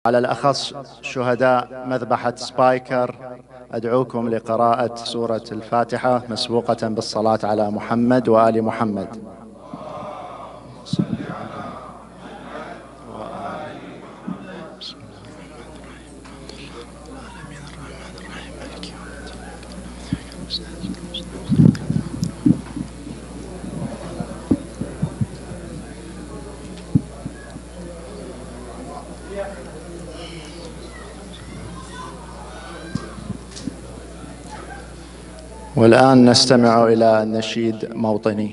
على الأخص شهداء مذبحة سبايكر، أدعوكم لقراءة سورة الفاتحة مسبوقة بالصلاة على محمد وآل محمد. والآن نستمع إلى نشيد موطني.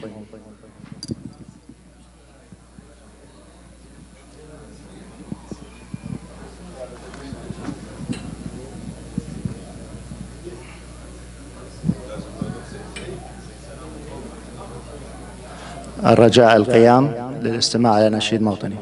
الرجاء القيام للاستماع إلى نشيد موطني.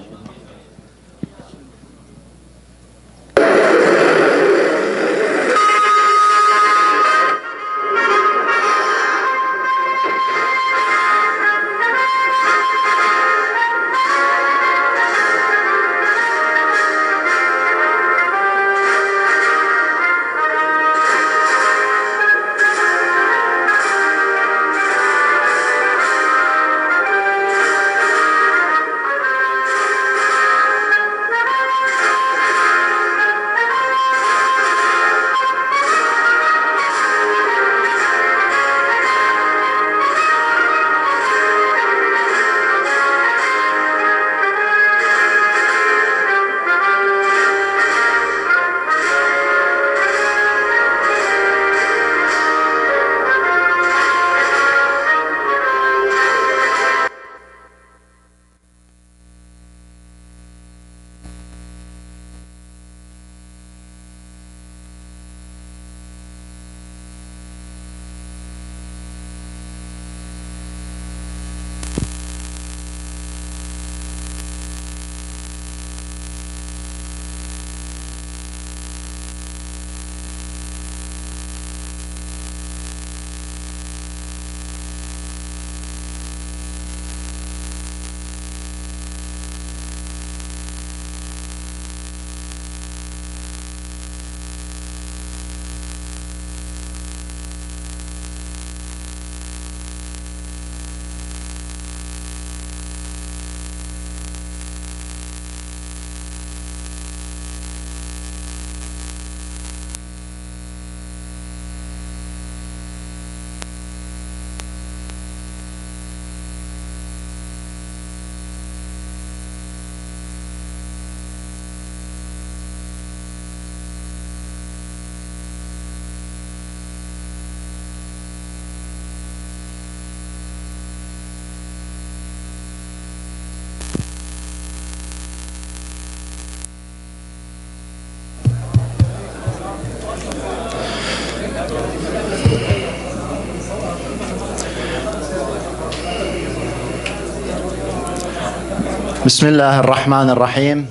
بسم الله الرحمن الرحيم،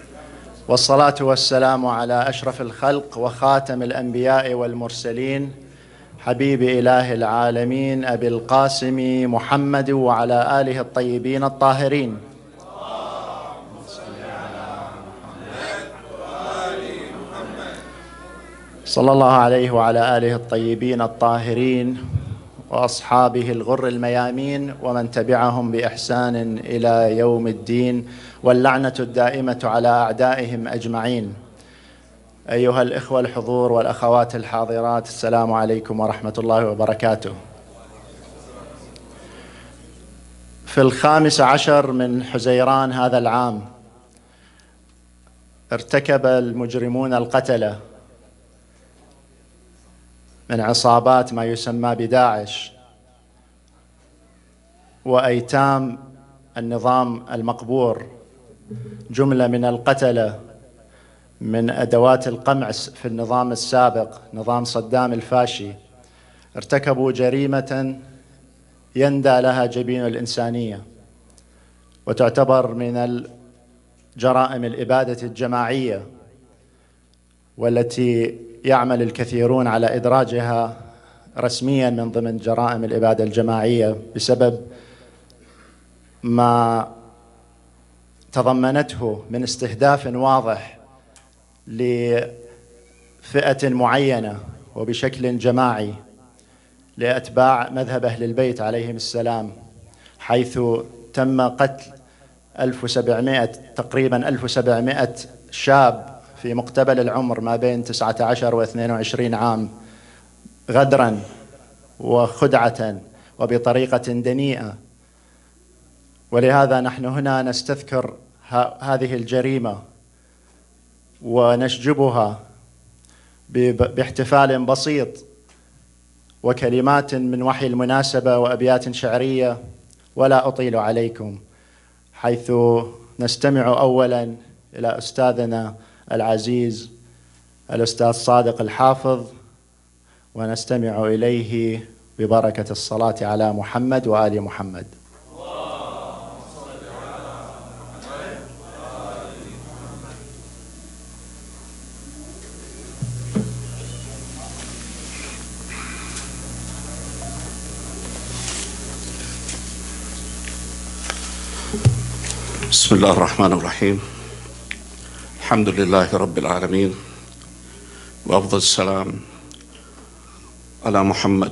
والصلاة والسلام على أشرف الخلق وخاتم الأنبياء والمرسلين، حبيب إله العالمين أبي القاسم محمد وعلى آله الطيبين الطاهرين. صلى الله عليه وعلى آله الطيبين الطاهرين وأصحابه الغر الميامين ومن تبعهم بإحسان إلى يوم الدين، واللعنة الدائمة على أعدائهم أجمعين. أيها الإخوة الحضور والأخوات الحاضرات، السلام عليكم ورحمة الله وبركاته. في 15 من حزيران هذا العام ارتكب المجرمون القتلة من عصابات ما يسمى بداعش وأيتام النظام المقبور جملة من القتلة من أدوات القمع في النظام السابق، نظام صدام الفاشي، ارتكبوا جريمة يندى لها جبين الإنسانية، وتعتبر من جرائم الإبادة الجماعية، والتي يعمل الكثيرون على إدراجها رسميا من ضمن جرائم الإبادة الجماعية بسبب ما تضمنته من استهداف واضح لفئة معينة وبشكل جماعي لأتباع مذهب أهل البيت عليهم السلام، حيث تم قتل 1700 تقريبا 1700 شاب في مقتبل العمر ما بين 19 و22 عام، غدرا وخدعة وبطريقة دنيئة. ولهذا نحن هنا نستذكر هذه الجريمة ونشجبها باحتفال بسيط وكلمات من وحي المناسبة وأبيات شعرية، ولا أطيل عليكم، حيث نستمع أولا إلى أستاذنا العزيز الأستاذ صادق الحافظ، ونستمع إليه ببركة الصلاة على محمد وآل محمد. بسم الله الرحمن الرحيم. الحمد لله رب العالمين، وأفضل السلام على محمد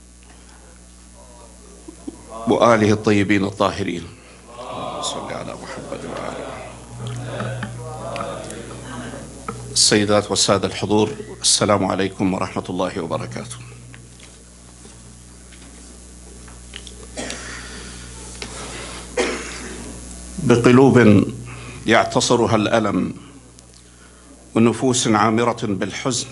وآله الطيبين الطاهرين. صل على محمد وآله. السيدات والسادة الحضور، السلام عليكم ورحمة الله وبركاته. بقلوب يعتصرها الألم ونفوس عامرة بالحزن،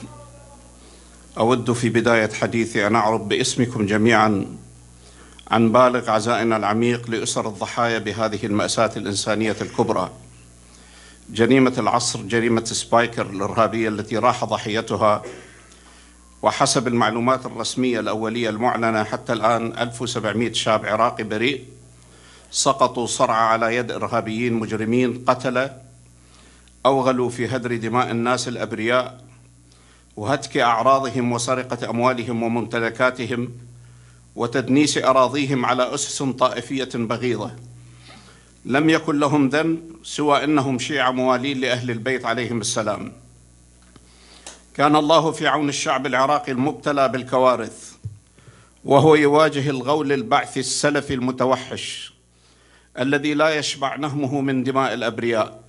أود في بداية حديثي أن أعرب باسمكم جميعا عن بالغ عزائنا العميق لأسر الضحايا بهذه المأساة الإنسانية الكبرى، جريمة العصر، جريمة سبايكر الإرهابية التي راح ضحيتها وحسب المعلومات الرسمية الأولية المعلنة حتى الآن 1700 شاب عراقي بريء سقطوا صرعى على يد إرهابيين مجرمين قتلة أوغلوا في هدر دماء الناس الأبرياء وهتك أعراضهم وسرقة أموالهم وممتلكاتهم وتدنيس أراضيهم على أسس طائفية بغيضة. لم يكن لهم ذنب سوى أنهم شيعة موالين لأهل البيت عليهم السلام. كان الله في عون الشعب العراقي المبتلى بالكوارث وهو يواجه الغول البعثي السلفي المتوحش الذي لا يشبع نهمه من دماء الأبرياء.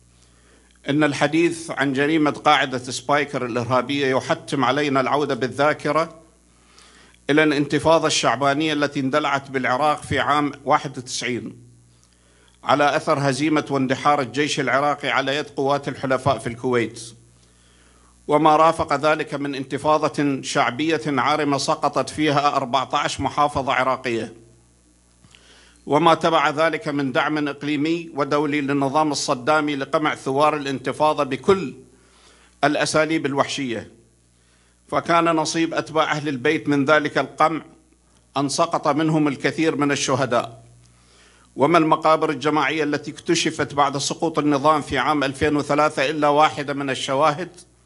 إن الحديث عن جريمة قاعدة سبايكر الإرهابية يحتم علينا العودة بالذاكرة إلى الانتفاضة الشعبانية التي اندلعت بالعراق في عام 91 على أثر هزيمة واندحار الجيش العراقي على يد قوات الحلفاء في الكويت، وما رافق ذلك من انتفاضة شعبية عارمة سقطت فيها 14 محافظة عراقية، وما تبع ذلك من دعم إقليمي ودولي للنظام الصدامي لقمع ثوار الانتفاضة بكل الأساليب الوحشية. فكان نصيب أتباع أهل البيت من ذلك القمع أن سقط منهم الكثير من الشهداء. وما المقابر الجماعية التي اكتشفت بعد سقوط النظام في عام 2003 إلا واحدة من الشواهد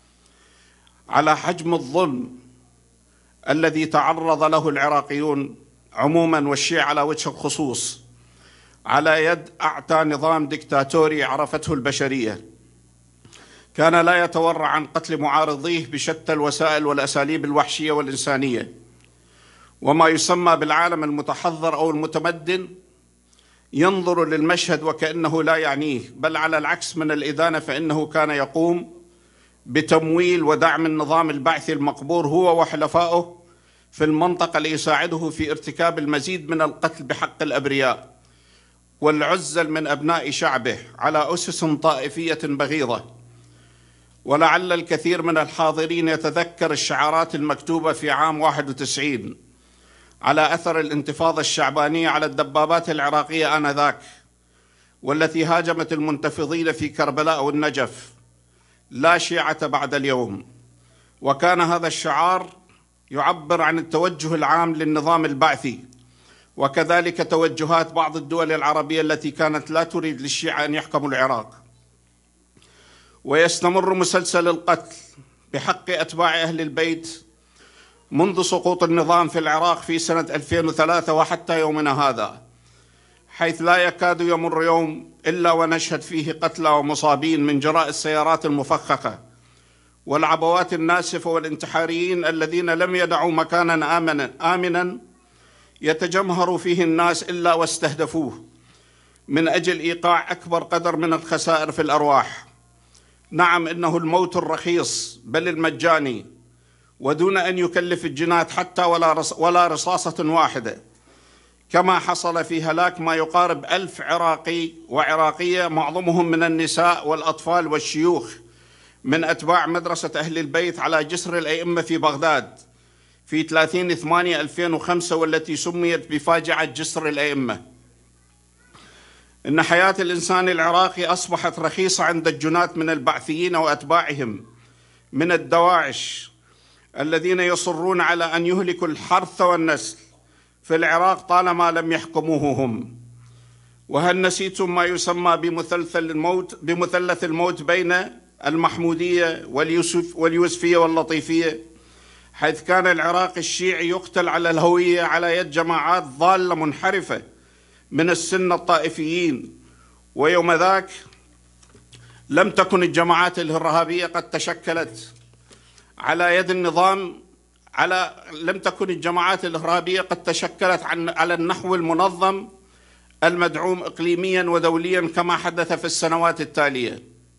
على حجم الظلم الذي تعرض له العراقيون عموما والشيعة على وجه الخصوص على يد أعتى نظام ديكتاتوري عرفته البشرية. كان لا يتورع عن قتل معارضيه بشتى الوسائل والأساليب الوحشية والإنسانية. وما يسمى بالعالم المتحضر أو المتمدن ينظر للمشهد وكأنه لا يعنيه، بل على العكس من الإدانة، فإنه كان يقوم بتمويل ودعم النظام البعثي المقبور هو وحلفائه في المنطقة ليساعده في ارتكاب المزيد من القتل بحق الأبرياء والعزل من أبناء شعبه على أسس طائفية بغيضة. ولعل الكثير من الحاضرين يتذكر الشعارات المكتوبة في عام 91 على أثر الانتفاضة الشعبانية على الدبابات العراقية آنذاك، والتي هاجمت المنتفضين في كربلاء والنجف: لا شيعة بعد اليوم. وكان هذا الشعار يعبر عن التوجه العام للنظام البعثي، وكذلك توجهات بعض الدول العربية التي كانت لا تريد للشيعة أن يحكموا العراق. ويستمر مسلسل القتل بحق أتباع أهل البيت منذ سقوط النظام في العراق في سنة 2003 وحتى يومنا هذا، حيث لا يكاد يمر يوم إلا ونشهد فيه قتلى ومصابين من جراء السيارات المفخخة والعبوات الناسفة والانتحاريين الذين لم يدعوا مكانا آمنا يتجمهر فيه الناس إلا واستهدفوه من أجل إيقاع أكبر قدر من الخسائر في الأرواح. نعم، إنه الموت الرخيص بل المجاني، ودون أن يكلف الجنات حتى ولا رصاصة واحدة، كما حصل في هلاك ما يقارب 1000 عراقي وعراقية، معظمهم من النساء والأطفال والشيوخ، من أتباع مدرسة أهل البيت على جسر الأئمة في بغداد في 30/8/2005، والتي سميت بفاجعة جسر الأئمة. إن حياة الإنسان العراقي أصبحت رخيصة عند الجناة من البعثيين وأتباعهم من الدواعش الذين يصرون على أن يهلكوا الحرث والنسل في العراق طالما لم يحكموه هم. وهل نسيتم ما يسمى بمثلث الموت بين المحمودية واليوسفية واللطيفية، حيث كان العراق الشيعي يقتل على الهوية على يد جماعات ضالة منحرفة من السنة الطائفيين. ويوم ذاك لم تكن الجماعات الإرهابية قد تشكلت على يد النظام، لم تكن الجماعات الإرهابية قد تشكلت على النحو المنظم المدعوم إقليميا ودوليا كما حدث في السنوات التالية.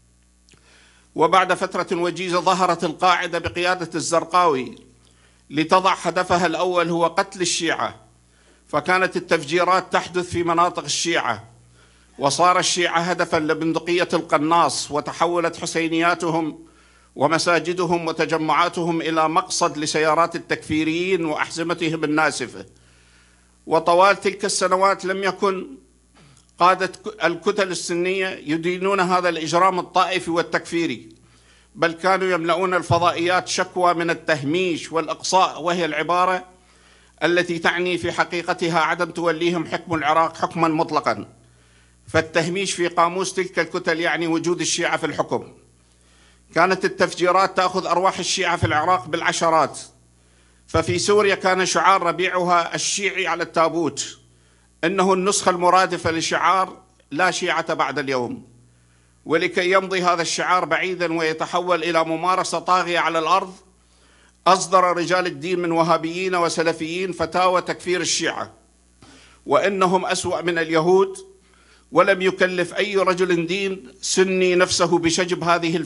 وبعد فترة وجيزة ظهرت القاعدة بقيادة الزرقاوي لتضع هدفها الأول هو قتل الشيعة، فكانت التفجيرات تحدث في مناطق الشيعة، وصار الشيعة هدفا لبندقية القناص، وتحولت حسينياتهم ومساجدهم وتجمعاتهم إلى مقصد لسيارات التكفيريين وأحزمتهم الناسفة. وطوال تلك السنوات لم يكن قادة الكتل السنية يدينون هذا الإجرام الطائفي والتكفيري، بل كانوا يملؤون الفضائيات شكوى من التهميش والإقصاء، وهي العبارة التي تعني في حقيقتها عدم توليهم حكم العراق حكما مطلقا. فالتهميش في قاموس تلك الكتل يعني وجود الشيعة في الحكم. كانت التفجيرات تأخذ أرواح الشيعة في العراق بالعشرات. ففي سوريا كان شعار ربيعها الشيعي على التابوت إنه النسخة المرادفة لشعار لا شيعة بعد اليوم. ولكي يمضي هذا الشعار بعيدا ويتحول إلى ممارسة طاغية على الأرض، أصدر رجال الدين من وهابيين وسلفيين فتاوى تكفير الشيعة وإنهم أسوأ من اليهود، ولم يكلف أي رجل دين سني نفسه بشجب هذه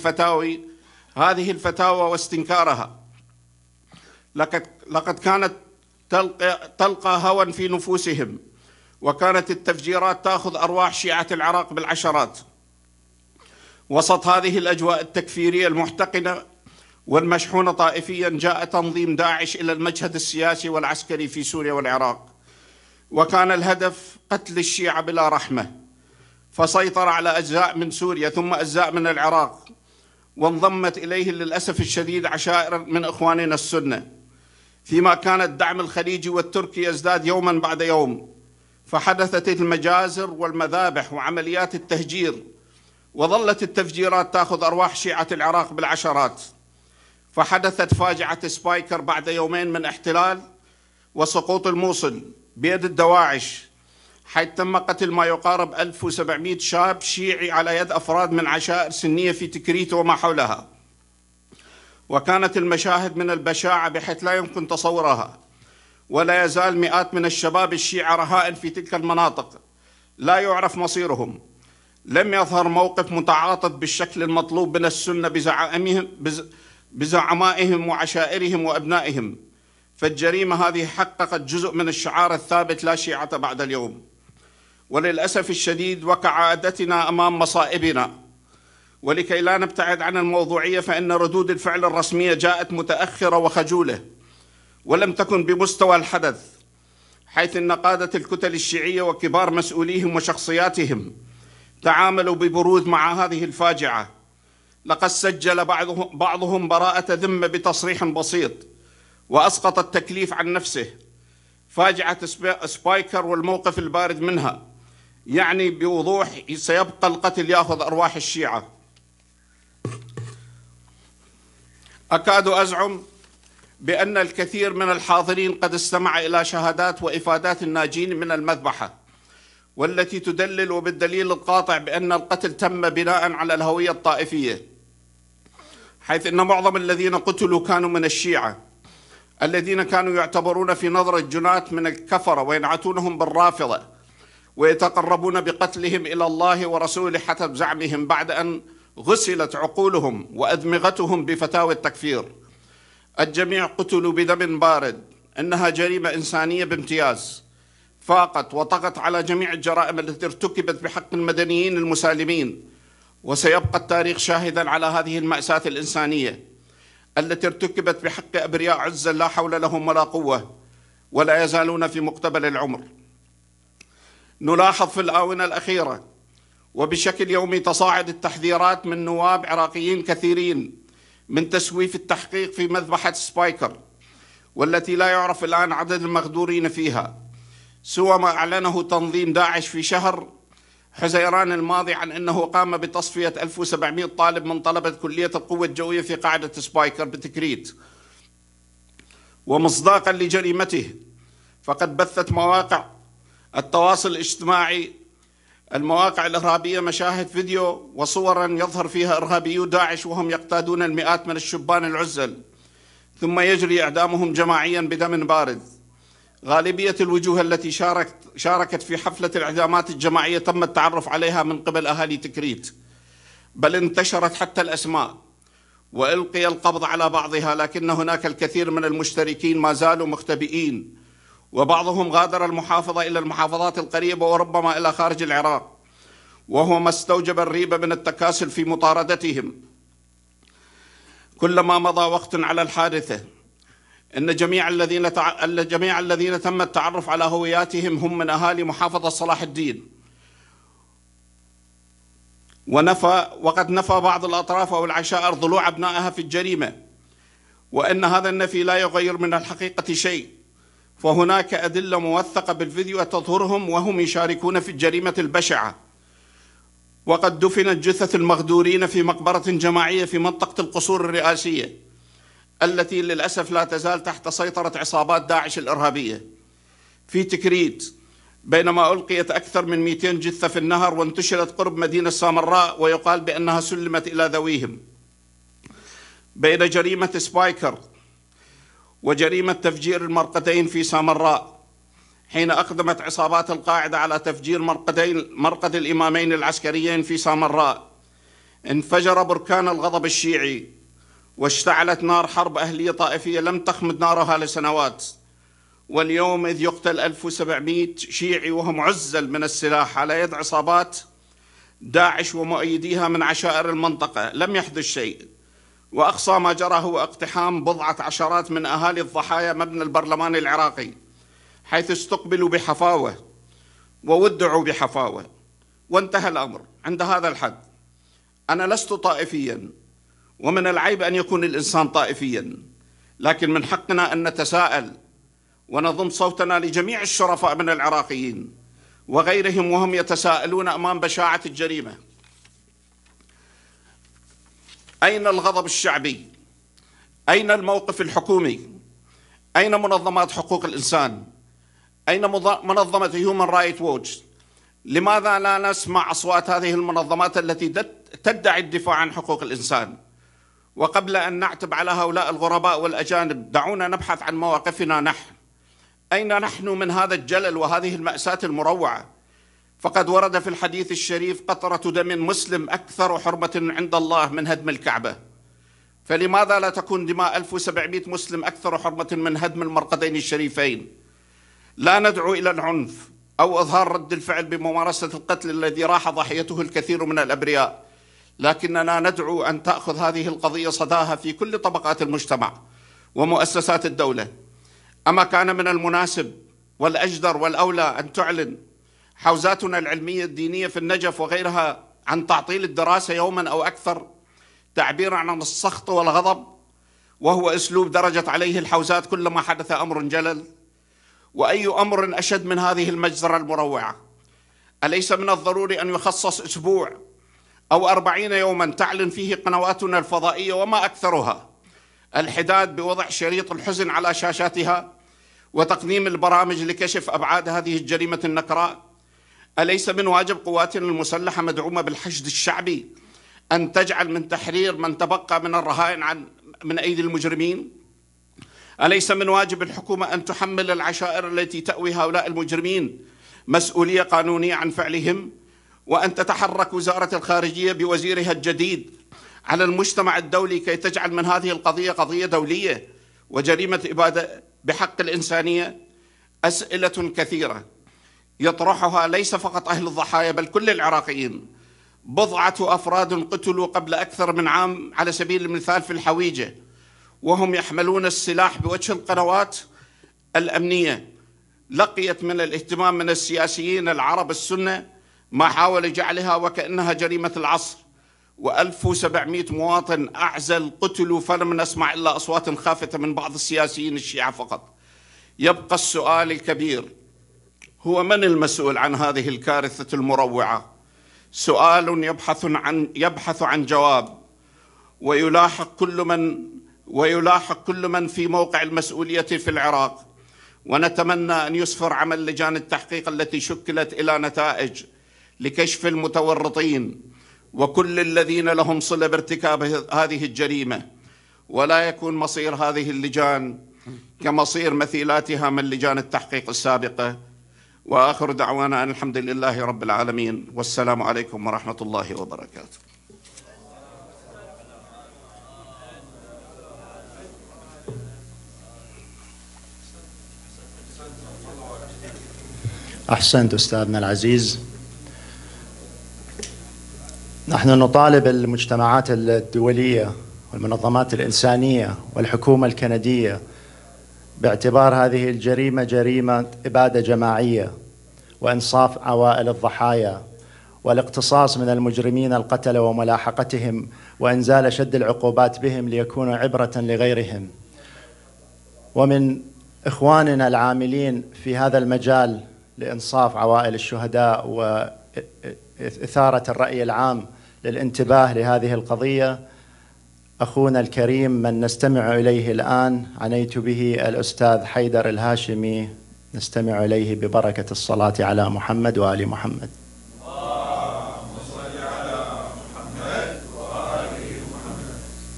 الفتاوى واستنكارها. لقد كانت تلقى هوى في نفوسهم، وكانت التفجيرات تأخذ أرواح شيعة العراق بالعشرات. وسط هذه الأجواء التكفيرية المحتقنة والمشحونة طائفيا، جاء تنظيم داعش إلى المشهد السياسي والعسكري في سوريا والعراق، وكان الهدف قتل الشيعة بلا رحمة. فسيطر على أجزاء من سوريا ثم أجزاء من العراق، وانضمت إليه للأسف الشديد عشائر من إخواننا السنة، فيما كان الدعم الخليجي والتركي يزداد يوما بعد يوم. فحدثت المجازر والمذابح وعمليات التهجير، وظلت التفجيرات تأخذ أرواح شيعة العراق بالعشرات. فحدثت فاجعة سبايكر بعد يومين من احتلال وسقوط الموصل بيد الدواعش، حيث تم قتل ما يقارب 1700 شاب شيعي على يد أفراد من عشائر سنية في تكريت وما حولها. وكانت المشاهد من البشاعة بحيث لا يمكن تصورها. ولا يزال مئات من الشباب الشيعة رهائن في تلك المناطق لا يعرف مصيرهم. لم يظهر موقف متعاطف بالشكل المطلوب من السنة بزعمائهم وعشائرهم وأبنائهم. فالجريمة هذه حققت جزء من الشعار الثابت لا شيعة بعد اليوم. وللأسف الشديد وكعادتنا أمام مصائبنا، ولكي لا نبتعد عن الموضوعية، فإن ردود الفعل الرسمية جاءت متأخرة وخجولة، ولم تكن بمستوى الحدث، حيث أن قادة الكتل الشيعية وكبار مسؤوليهم وشخصياتهم تعاملوا ببرود مع هذه الفاجعة. لقد سجل بعضهم براءة ذمة بتصريح بسيط، وأسقط التكليف عن نفسه. فاجعة سبايكر والموقف البارد منها يعني بوضوح سيبقى القتل يأخذ أرواح الشيعة. أكاد أزعم بأن الكثير من الحاضرين قد استمع إلى شهادات وإفادات الناجين من المذبحة، والتي تدلل وبالدليل القاطع بأن القتل تم بناء على الهوية الطائفية، حيث أن معظم الذين قتلوا كانوا من الشيعة الذين كانوا يعتبرون في نظر الجناة من الكفرة وينعتونهم بالرافضة ويتقربون بقتلهم إلى الله ورسوله حسب زعمهم بعد أن غسلت عقولهم وأدمغتهم بفتاوى التكفير. الجميع قتلوا بدم بارد. إنها جريمة إنسانية بامتياز، فاقت وطغت على جميع الجرائم التي ارتكبت بحق المدنيين المسالمين، وسيبقى التاريخ شاهدا على هذه المأساة الإنسانية التي ارتكبت بحق أبرياء عزل لا حول لهم ولا قوة ولا يزالون في مقتبل العمر. نلاحظ في الآونة الأخيرة وبشكل يومي تصاعد التحذيرات من نواب عراقيين كثيرين من تسويف التحقيق في مذبحة سبايكر، والتي لا يعرف الآن عدد المغدورين فيها سوى ما أعلنه تنظيم داعش في شهر حزيران الماضي عن أنه قام بتصفية 1700 طالب من طلبة كلية القوة الجوية في قاعدة سبايكر بتكريت. ومصداقا لجريمته فقد بثت مواقع التواصل الاجتماعي المواقع الإرهابية مشاهد فيديو وصورا يظهر فيها إرهابيو داعش وهم يقتادون المئات من الشبان العزل، ثم يجري إعدامهم جماعيا بدم بارد. غالبية الوجوه التي شاركت في حفلة الإعدامات الجماعية تم التعرف عليها من قبل أهالي تكريت، بل انتشرت حتى الأسماء وألقي القبض على بعضها، لكن هناك الكثير من المشتركين ما زالوا مختبئين، وبعضهم غادر المحافظة إلى المحافظات القريبة وربما إلى خارج العراق، وهو ما استوجب الريبة من التكاسل في مطاردتهم. كلما مضى وقت على الحادثة إن جميع الذين تم التعرف على هوياتهم هم من أهالي محافظة صلاح الدين، وقد نفى بعض الأطراف أو العشائر ضلوع أبنائها في الجريمة، وإن هذا النفي لا يغير من الحقيقة شيء، فهناك أدلة موثقة بالفيديو تظهرهم وهم يشاركون في الجريمة البشعة. وقد دفنت جثث المغدورين في مقبرة جماعية في منطقة القصور الرئاسية التي للأسف لا تزال تحت سيطرة عصابات داعش الإرهابية في تكريت، بينما ألقيت أكثر من 200 جثة في النهر وانتشرت قرب مدينة سامراء ويقال بأنها سلمت إلى ذويهم. بين جريمة سبايكر وجريمة تفجير المرقدين في سامراء، حين أقدمت عصابات القاعدة على تفجير مرقد الإمامين العسكريين في سامراء، انفجر بركان الغضب الشيعي واشتعلت نار حرب أهلية طائفية لم تخمد نارها لسنوات. واليوم إذ يقتل 1700 شيعي وهم عزل من السلاح على يد عصابات داعش ومؤيديها من عشائر المنطقة، لم يحدث شيء، وأقصى ما جرى هو اقتحام بضعة عشرات من أهالي الضحايا مبنى البرلمان العراقي، حيث استقبلوا بحفاوة وودعوا بحفاوة، وانتهى الأمر عند هذا الحد. أنا لست طائفيا، ومن العيب أن يكون الإنسان طائفيا، لكن من حقنا أن نتساءل ونضم صوتنا لجميع الشرفاء من العراقيين وغيرهم وهم يتساءلون أمام بشاعة الجريمة. أين الغضب الشعبي؟ أين الموقف الحكومي؟ أين منظمات حقوق الإنسان؟ أين منظمة هيومن رايت ووتش؟ لماذا لا نسمع أصوات هذه المنظمات التي تدعي الدفاع عن حقوق الإنسان؟ وقبل أن نعتب على هؤلاء الغرباء والأجانب، دعونا نبحث عن مواقفنا نحن. أين نحن من هذا الجلل وهذه المأساة المروعة؟ فقد ورد في الحديث الشريف: قطرة دم مسلم أكثر حرمة عند الله من هدم الكعبة. فلماذا لا تكون دماء 1700 مسلم أكثر حرمة من هدم المرقدين الشريفين؟ لا ندعو إلى العنف أو إظهار رد الفعل بممارسة القتل الذي راح ضحيته الكثير من الأبرياء، لكننا ندعو أن تأخذ هذه القضية صداها في كل طبقات المجتمع ومؤسسات الدولة. أما كان من المناسب والأجدر والأولى أن تعلن حوزاتنا العلمية الدينية في النجف وغيرها عن تعطيل الدراسة يوما أو أكثر، تعبيرا عن السخط والغضب، وهو أسلوب درجت عليه الحوزات كلما حدث أمر جلل. وأي أمر أشد من هذه المجزرة المروعة؟ أليس من الضروري أن يخصص أسبوع أو 40 يوما تعلن فيه قنواتنا الفضائية وما أكثرها الحداد بوضع شريط الحزن على شاشاتها وتقديم البرامج لكشف أبعاد هذه الجريمة النكراء؟ أليس من واجب قواتنا المسلحة مدعومة بالحشد الشعبي أن تجعل من تحرير من تبقى من الرهائن من أيدي المجرمين؟ أليس من واجب الحكومة أن تحمل العشائر التي تأوي هؤلاء المجرمين مسؤولية قانونية عن فعلهم، وأن تتحرك وزارة الخارجية بوزيرها الجديد على المجتمع الدولي كي تجعل من هذه القضية قضية دولية وجريمة إبادة بحق الإنسانية؟ أسئلة كثيرة يطرحها ليس فقط أهل الضحايا بل كل العراقيين. بضعة أفراد قتلوا قبل أكثر من عام على سبيل المثال في الحويجة وهم يحملون السلاح بوجه القنوات الأمنية. لقيت من الاهتمام من السياسيين العرب السنة ما حاول جعلها وكأنها جريمة العصر، و1700 مواطن أعزل قتلوا فلم نسمع إلا أصوات خافتة من بعض السياسيين الشيعة فقط. يبقى السؤال الكبير، هو من المسؤول عن هذه الكارثة المروعة؟ سؤال يبحث عن جواب، ويلاحق كل من في موقع المسؤولية في العراق. ونتمنى أن يسفر عمل لجان التحقيق التي شكلت إلى نتائج لكشف المتورطين وكل الذين لهم صلة بارتكاب هذه الجريمة، ولا يكون مصير هذه اللجان كمصير مثيلاتها من لجان التحقيق السابقة. وآخر دعوانا أن الحمد لله رب العالمين، والسلام عليكم ورحمة الله وبركاته. أحسنت أستاذنا العزيز. نحن نطالب المجتمعات الدولية والمنظمات الإنسانية والحكومة الكندية باعتبار هذه الجريمة جريمة إبادة جماعية وإنصاف عوائل الضحايا والاقتصاص من المجرمين القتلة وملاحقتهم وإنزال شد العقوبات بهم ليكونوا عبرة لغيرهم. ومن إخواننا العاملين في هذا المجال لإنصاف عوائل الشهداء وإثارة الرأي العام للانتباه لهذه القضية أخونا الكريم من نستمع إليه الآن، عنيت به الأستاذ حيدر الهاشمي، نستمع إليه ببركة الصلاة على محمد وآل محمد. اللهم صل على محمد وآل محمد.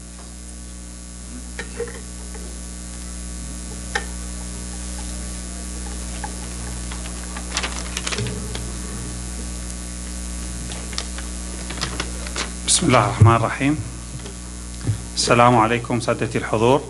بسم الله الرحمن الرحيم. السلام عليكم سادتي الحضور.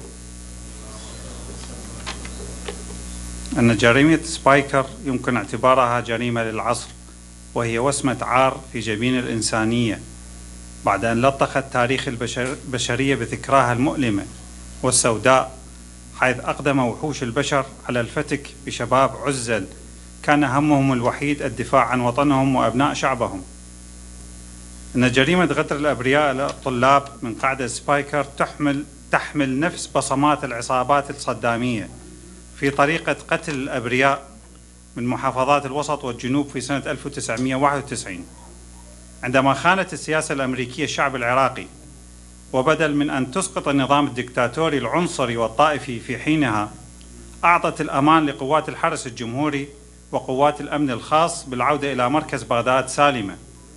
أن جريمة سبايكر يمكن اعتبارها جريمة للعصر، وهي وسمة عار في جبين الإنسانية بعد أن لطخت تاريخ البشرية بذكراها المؤلمة والسوداء، حيث أقدم وحوش البشر على الفتك بشباب عزل كان همهم الوحيد الدفاع عن وطنهم وأبناء شعبهم. أن جريمة غدر الأبرياء الطلاب من قاعدة سبايكر تحمل نفس بصمات العصابات الصدامية في طريقة قتل الأبرياء من محافظات الوسط والجنوب في سنة 1991، عندما خانت السياسة الأمريكية الشعب العراقي، وبدل من أن تسقط النظام الدكتاتوري العنصري والطائفي في حينها، أعطت الأمان لقوات الحرس الجمهوري وقوات الأمن الخاص بالعودة إلى مركز بغداد سالمة،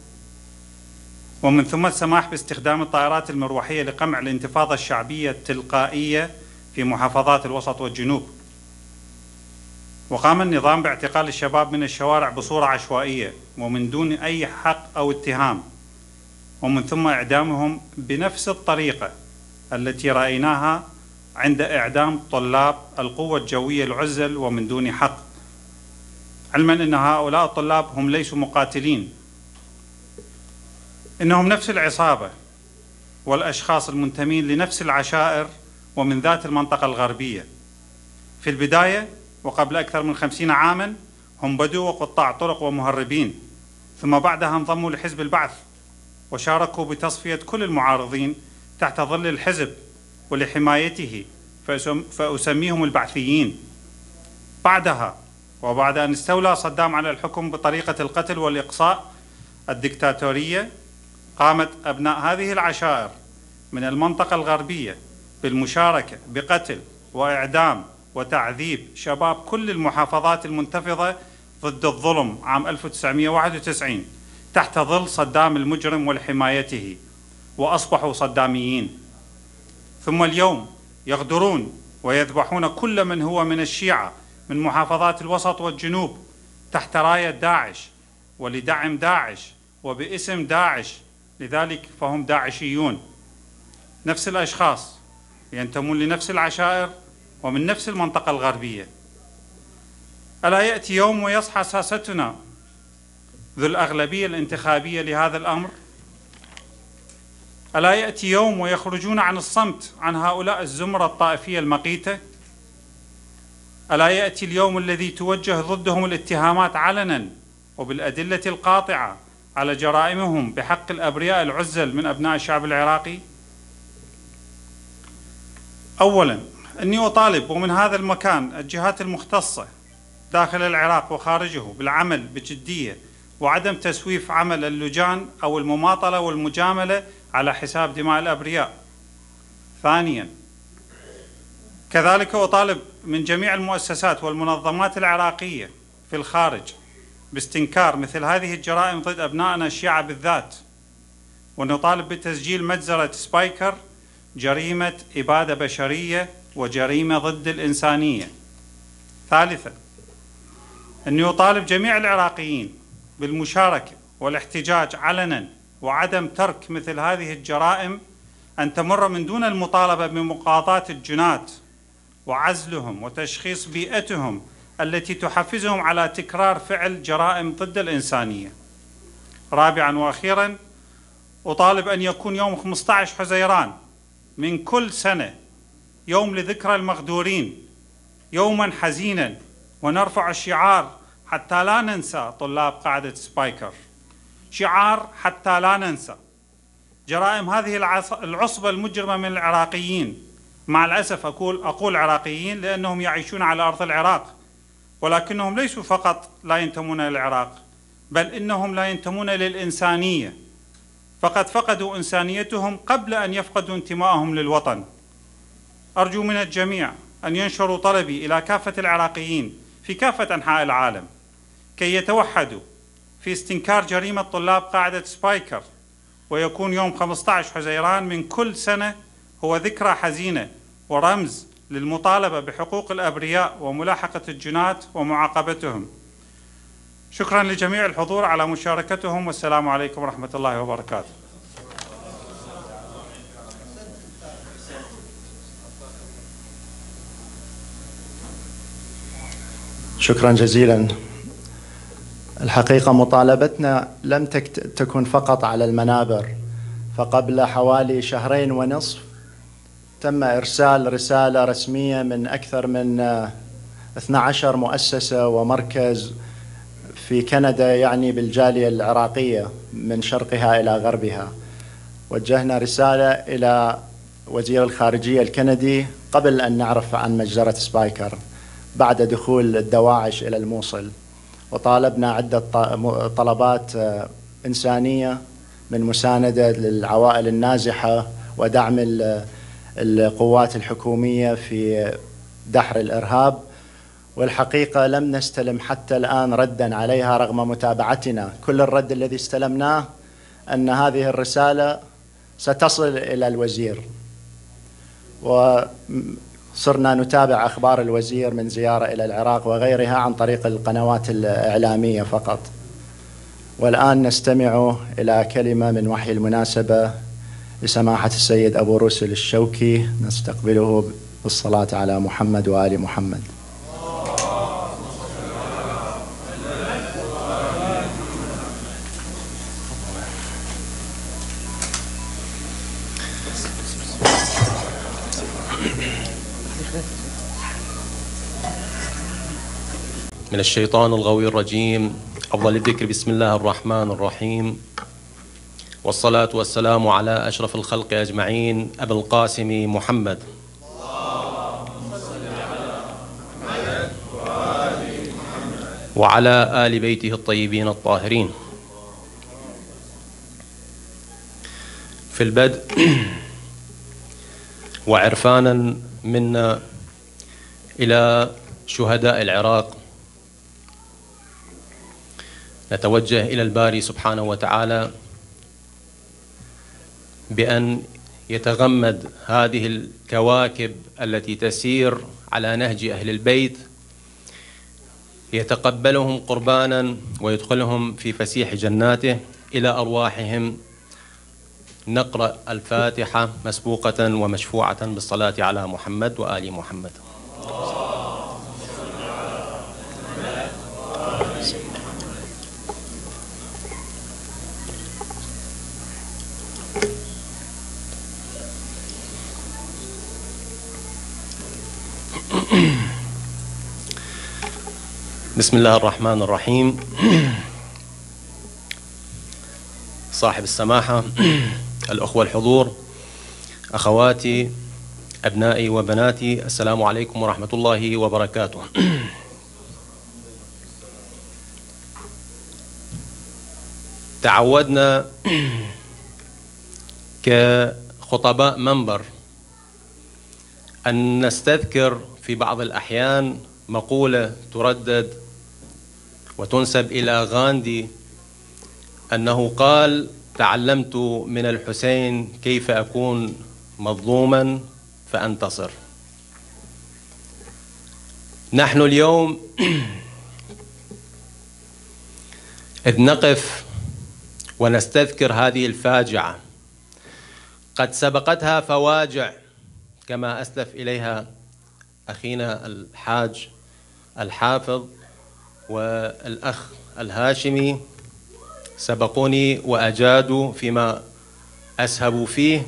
ومن ثم السماح باستخدام الطائرات المروحية لقمع الانتفاضة الشعبية التلقائية في محافظات الوسط والجنوب. وقام النظام باعتقال الشباب من الشوارع بصورة عشوائية ومن دون أي حق أو اتهام، ومن ثم إعدامهم بنفس الطريقة التي رأيناها عند إعدام طلاب القوة الجوية العزل ومن دون حق، علما أن هؤلاء الطلاب هم ليسوا مقاتلين، إنهم نفس العصابة والأشخاص المنتمين لنفس العشائر ومن ذات المنطقة الغربية. في البداية وقبل أكثر من 50 عاما هم بدو وقطاع طرق ومهربين، ثم بعدها انضموا لحزب البعث وشاركوا بتصفية كل المعارضين تحت ظل الحزب ولحمايته، فأسميهم البعثيين. بعدها وبعد أن استولى صدام على الحكم بطريقة القتل والإقصاء الدكتاتورية، قامت أبناء هذه العشائر من المنطقة الغربية بالمشاركة بقتل وإعدام وتعذيب شباب كل المحافظات المنتفضة ضد الظلم عام 1991 تحت ظل صدام المجرم ولحمايته، وأصبحوا صداميين، ثم اليوم يغدرون ويذبحون كل من هو من الشيعة من محافظات الوسط والجنوب تحت راية داعش ولدعم داعش وباسم داعش، لذلك فهم داعشيون. نفس الأشخاص ينتمون لنفس العشائر ومن نفس المنطقة الغربية. ألا يأتي يوم ويصحى ساستنا ذو الأغلبية الانتخابية لهذا الأمر؟ ألا يأتي يوم ويخرجون عن الصمت عن هؤلاء الزمرة الطائفية المقيتة؟ ألا يأتي اليوم الذي توجه ضدهم الاتهامات علنا وبالأدلة القاطعة على جرائمهم بحق الأبرياء العزل من أبناء الشعب العراقي؟ أولا، أني أطالب ومن هذا المكان الجهات المختصة داخل العراق وخارجه بالعمل بجدية وعدم تسويف عمل اللجان أو المماطلة والمجاملة على حساب دماء الأبرياء. ثانيا، كذلك أطالب من جميع المؤسسات والمنظمات العراقية في الخارج باستنكار مثل هذه الجرائم ضد أبنائنا الشيعة بالذات، ونطالب بتسجيل مجزرة سبايكر جريمة إبادة بشرية وجريمة ضد الإنسانية. ثالثا، أني أطالب جميع العراقيين بالمشاركة والاحتجاج علنا وعدم ترك مثل هذه الجرائم أن تمر من دون المطالبة بمقاضاة الجنات وعزلهم وتشخيص بيئتهم التي تحفزهم على تكرار فعل جرائم ضد الإنسانية. رابعا وأخيرا، أطالب أن يكون يوم 15 حزيران من كل سنة يوم لذكرى المغدورين، يوما حزينا، ونرفع الشعار حتى لا ننسى طلاب قاعدة سبايكر، شعار حتى لا ننسى جرائم هذه العصبة المجرمة من العراقيين. مع الأسف أقول عراقيين لأنهم يعيشون على أرض العراق، ولكنهم ليسوا فقط لا ينتمون للعراق، بل إنهم لا ينتمون للإنسانية، فقد فقدوا إنسانيتهم قبل أن يفقدوا انتمائهم للوطن. أرجو من الجميع أن ينشروا طلبي إلى كافة العراقيين في كافة أنحاء العالم كي يتوحدوا في استنكار جريمة طلاب قاعدة سبايكر، ويكون يوم 15 حزيران من كل سنة هو ذكرى حزينة ورمز للمطالبة بحقوق الأبرياء وملاحقة الجنات ومعاقبتهم. شكرا لجميع الحضور على مشاركتهم، والسلام عليكم ورحمة الله وبركاته. شكرا جزيلا. الحقيقة مطالبتنا لم تكن فقط على المنابر، فقبل حوالي 2.5 شهر تم إرسال رسالة رسمية من أكثر من 12 مؤسسة ومركز في كندا، يعني بالجالية العراقية من شرقها إلى غربها. وجهنا رسالة إلى وزير الخارجية الكندي قبل أن نعرف عن مجزرة سبايكر بعد دخول الدواعش إلى الموصل، وطالبنا عدة طلبات إنسانية من مساندة للعوائل النازحة ودعم القوات الحكومية في دحر الإرهاب. والحقيقة لم نستلم حتى الآن ردا عليها رغم متابعتنا. كل الرد الذي استلمناه أن هذه الرسالة ستصل إلى الوزير، وصرنا نتابع أخبار الوزير من زيارة إلى العراق وغيرها عن طريق القنوات الإعلامية فقط. والآن نستمع إلى كلمة من وحي المناسبة لسماحة السيد أبو رسل الشوكي، نستقبله بالصلاة على محمد وآل محمد. من الشيطان الغوي الرجيم. أفضل الذكر بسم الله الرحمن الرحيم، والصلاة والسلام على أشرف الخلق أجمعين أبي القاسم محمد. وعلى آل بيته الطيبين الطاهرين. في البدء وعرفانا منا إلى شهداء العراق، نتوجه إلى الباري سبحانه وتعالى بأن يتغمد هذه الكواكب التي تسير على نهج أهل البيت، يتقبلهم قربانا ويدخلهم في فسيح جناته. إلى أرواحهم نقرأ الفاتحة مسبوقة ومشفوعة بالصلاة على محمد وآل محمد. بسم الله الرحمن الرحيم. صاحب السماحة، الأخوة الحضور، أخواتي، أبنائي وبناتي، السلام عليكم ورحمة الله وبركاته. تعودنا كخطباء منبر أن نستذكر في بعض الأحيان مقولة تردد وتنسب إلى غاندي أنه قال: تعلمت من الحسين كيف أكون مظلوما فأنتصر. نحن اليوم إذ نقف ونستذكر هذه الفاجعة، قد سبقتها فواجع كما أسلف إليها أخينا الحاج الحافظ والأخ الهاشمي، سبقوني وأجادوا فيما أسهبوا فيه.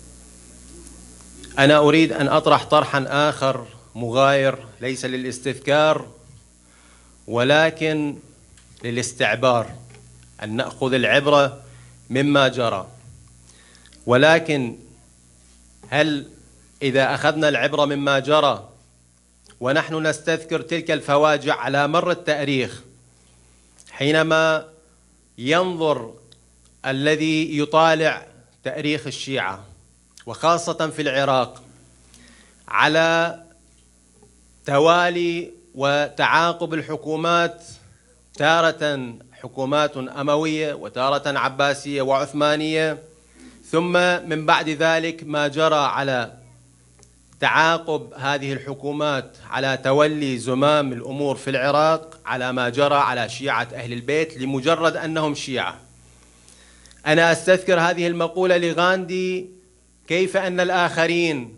أنا أريد أن أطرح طرحا آخر مغاير، ليس للاستذكار ولكن للاستعبار، أن نأخذ العبرة مما جرى. ولكن هل إذا أخذنا العبرة مما جرى ونحن نستذكر تلك الفواجع على مر التاريخ، حينما ينظر الذي يطالع تاريخ الشيعة وخاصة في العراق على توالي وتعاقب الحكومات، تارة حكومات أموية وتارة عباسية وعثمانية، ثم من بعد ذلك ما جرى على تعاقب هذه الحكومات على تولي زمام الأمور في العراق، على ما جرى على شيعة أهل البيت لمجرد أنهم شيعة. أنا أستذكر هذه المقولة لغاندي: كيف أن الآخرين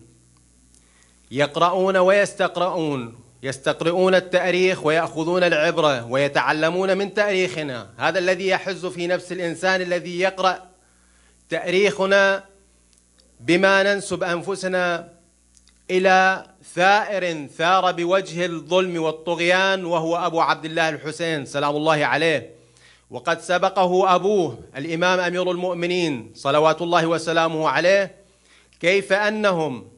يقرؤون ويستقرؤون، يستقرؤون التاريخ ويأخذون العبرة ويتعلمون من تاريخنا. هذا الذي يحز في نفس الإنسان الذي يقرأ تاريخنا بما ننسب أنفسنا إلى ثائر ثار بوجه الظلم والطغيان، وهو أبو عبد الله الحسين سلام الله عليه، وقد سبقه أبوه الإمام أمير المؤمنين صلوات الله وسلامه عليه. كيف أنهم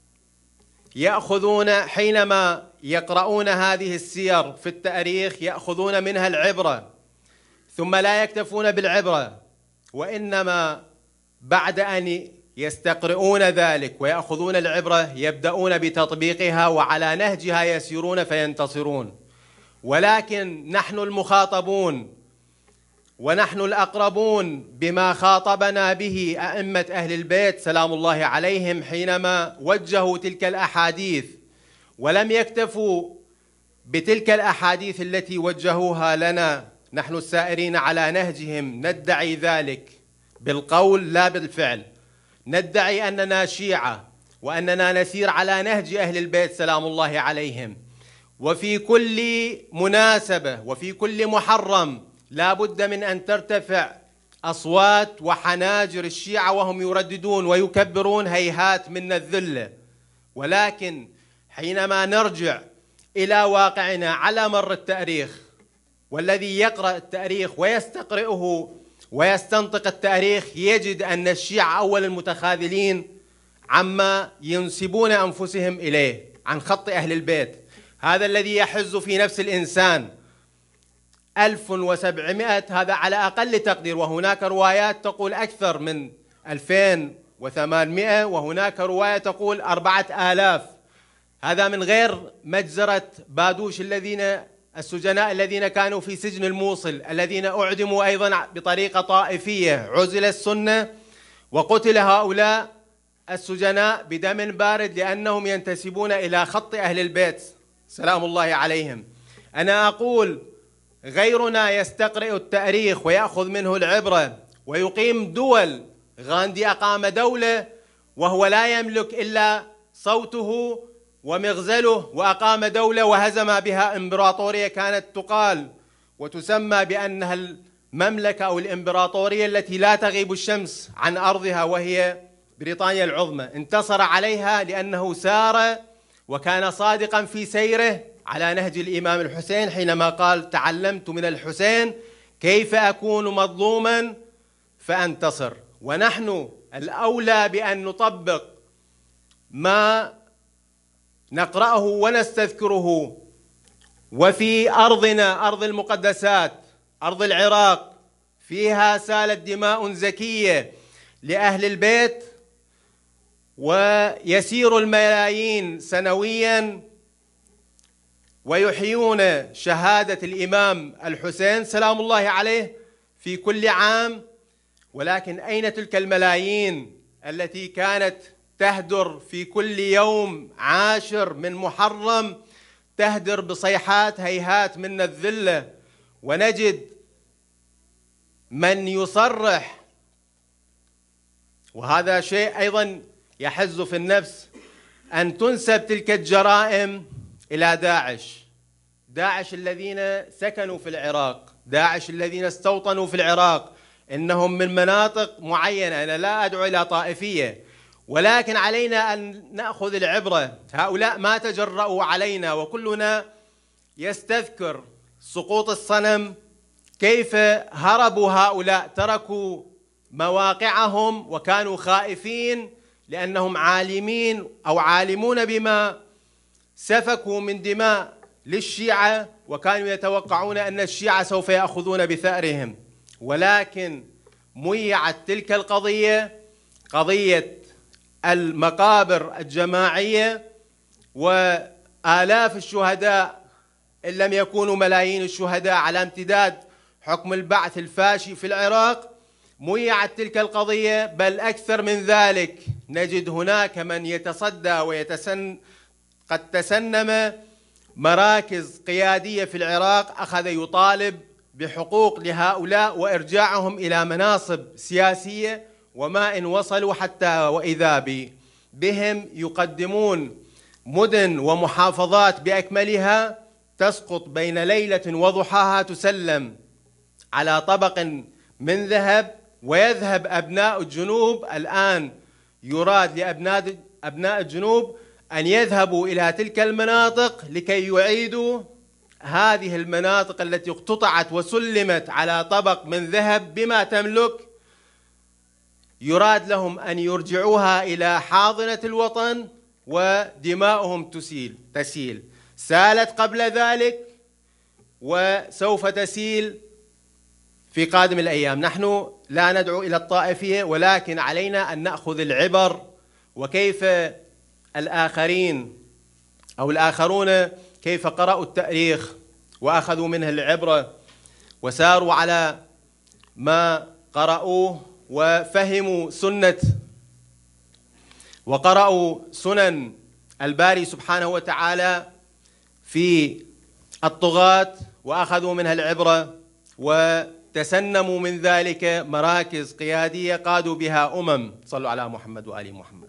يأخذون حينما يقرؤون هذه السير في التاريخ يأخذون منها العبرة، ثم لا يكتفون بالعبرة، وإنما بعد أن يستقرؤون ذلك ويأخذون العبرة يبدأون بتطبيقها وعلى نهجها يسيرون فينتصرون. ولكن نحن المخاطبون ونحن الأقربون بما خاطبنا به أئمة أهل البيت سلام الله عليهم حينما وجهوا تلك الأحاديث، ولم يكتفوا بتلك الأحاديث التي وجهوها لنا نحن السائرين على نهجهم، ندعي ذلك بالقول لا بالفعل، ندعي أننا شيعة وأننا نسير على نهج أهل البيت سلام الله عليهم. وفي كل مناسبة وفي كل محرم لا بد من أن ترتفع أصوات وحناجر الشيعة وهم يرددون ويكبرون هيهات منا الذلة. ولكن حينما نرجع إلى واقعنا على مر التاريخ، والذي يقرأ التاريخ ويستقرئه ويستنطق التاريخ يجد أن الشيعة أول المتخاذلين عما ينسبون أنفسهم إليه عن خط أهل البيت. هذا الذي يحز في نفس الإنسان 1700، هذا على أقل تقدير، وهناك روايات تقول أكثر من 2800، وهناك رواية تقول 4000. هذا من غير مجزرة بادوش السجناء الذين كانوا في سجن الموصل، الذين أعدموا أيضا بطريقة طائفية، عزل السنة وقتل هؤلاء السجناء بدم بارد لأنهم ينتسبون إلى خط أهل البيت سلام الله عليهم. أنا أقول غيرنا يستقرئ التاريخ ويأخذ منه العبرة ويقيم دول. غاندي أقام دولة وهو لا يملك إلا صوته ومغزله، وأقام دولة وهزم بها إمبراطورية كانت تقال وتسمى بأنها المملكة أو الإمبراطورية التي لا تغيب الشمس عن أرضها، وهي بريطانيا العظمى. انتصر عليها لأنه سار وكان صادقا في سيره على نهج الإمام الحسين حينما قال: تعلمت من الحسين كيف أكون مظلوما فأنتصر. ونحن الأولى بأن نطبق ما نقرأه ونستذكره. وفي أرضنا، أرض المقدسات، أرض العراق، فيها سالت دماء زكية لأهل البيت، ويسير الملايين سنويا ويحيون شهادة الإمام الحسين سلام الله عليه في كل عام. ولكن أين تلك الملايين التي كانت تهدر في كل يوم 10 من محرم، تهدر بصيحات هيهات منا الذلة؟ ونجد من يصرح، وهذا شيء أيضا يحز في النفس، أن تنسب تلك الجرائم إلى داعش الذين سكنوا في العراق، داعش الذين استوطنوا في العراق، إنهم من مناطق معينة. أنا لا أدعو إلى طائفية، ولكن علينا أن نأخذ العبرة. هؤلاء ما تجرؤوا علينا، وكلنا يستذكر سقوط الصنم، كيف هربوا هؤلاء، تركوا مواقعهم وكانوا خائفين لأنهم عالمين أو عالمون بما سفكوا من دماء للشيعة، وكانوا يتوقعون أن الشيعة سوف يأخذون بثأرهم. ولكن ميعت تلك القضية، قضية المقابر الجماعية وآلاف الشهداء إن لم يكونوا ملايين الشهداء على امتداد حكم البعث الفاشي في العراق. ميعت تلك القضية، بل أكثر من ذلك. نجد هناك من يتصدى قد تسنم مراكز قيادية في العراق، أخذ يطالب بحقوق لهؤلاء وإرجاعهم إلى مناصب سياسية، وما إن وصلوا حتى وإذا بهم يقدمون مدن ومحافظات بأكملها تسقط بين ليلة وضحاها، تسلم على طبق من ذهب، ويذهب أبناء الجنوب. الآن يراد لأبناء الجنوب أن يذهبوا إلى تلك المناطق لكي يعيدوا هذه المناطق التي اقتطعت وسلمت على طبق من ذهب بما تملك. يراد لهم أن يرجعوها إلى حاضنة الوطن، ودماؤهم تسيل. سالت قبل ذلك وسوف تسيل في قادم الأيام. نحن لا ندعو إلى الطائفية، ولكن علينا أن نأخذ العبر، وكيف الآخرين أو الآخرون كيف قرأوا التاريخ وأخذوا منه العبرة وساروا على ما قرأوه وفهموا وقرأوا سنن الباري سبحانه وتعالى في الطغاة، وأخذوا منها العبرة وتسنموا من ذلك مراكز قيادية قادوا بها صلوا على محمد وآل محمد.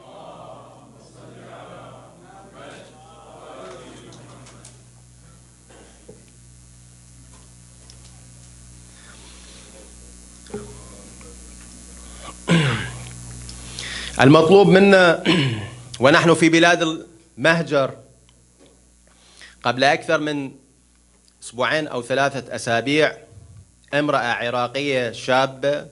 المطلوب منا ونحن في بلاد المهجر قبل أكثر من 2 أو 3 أسابيع، امرأة عراقية شابة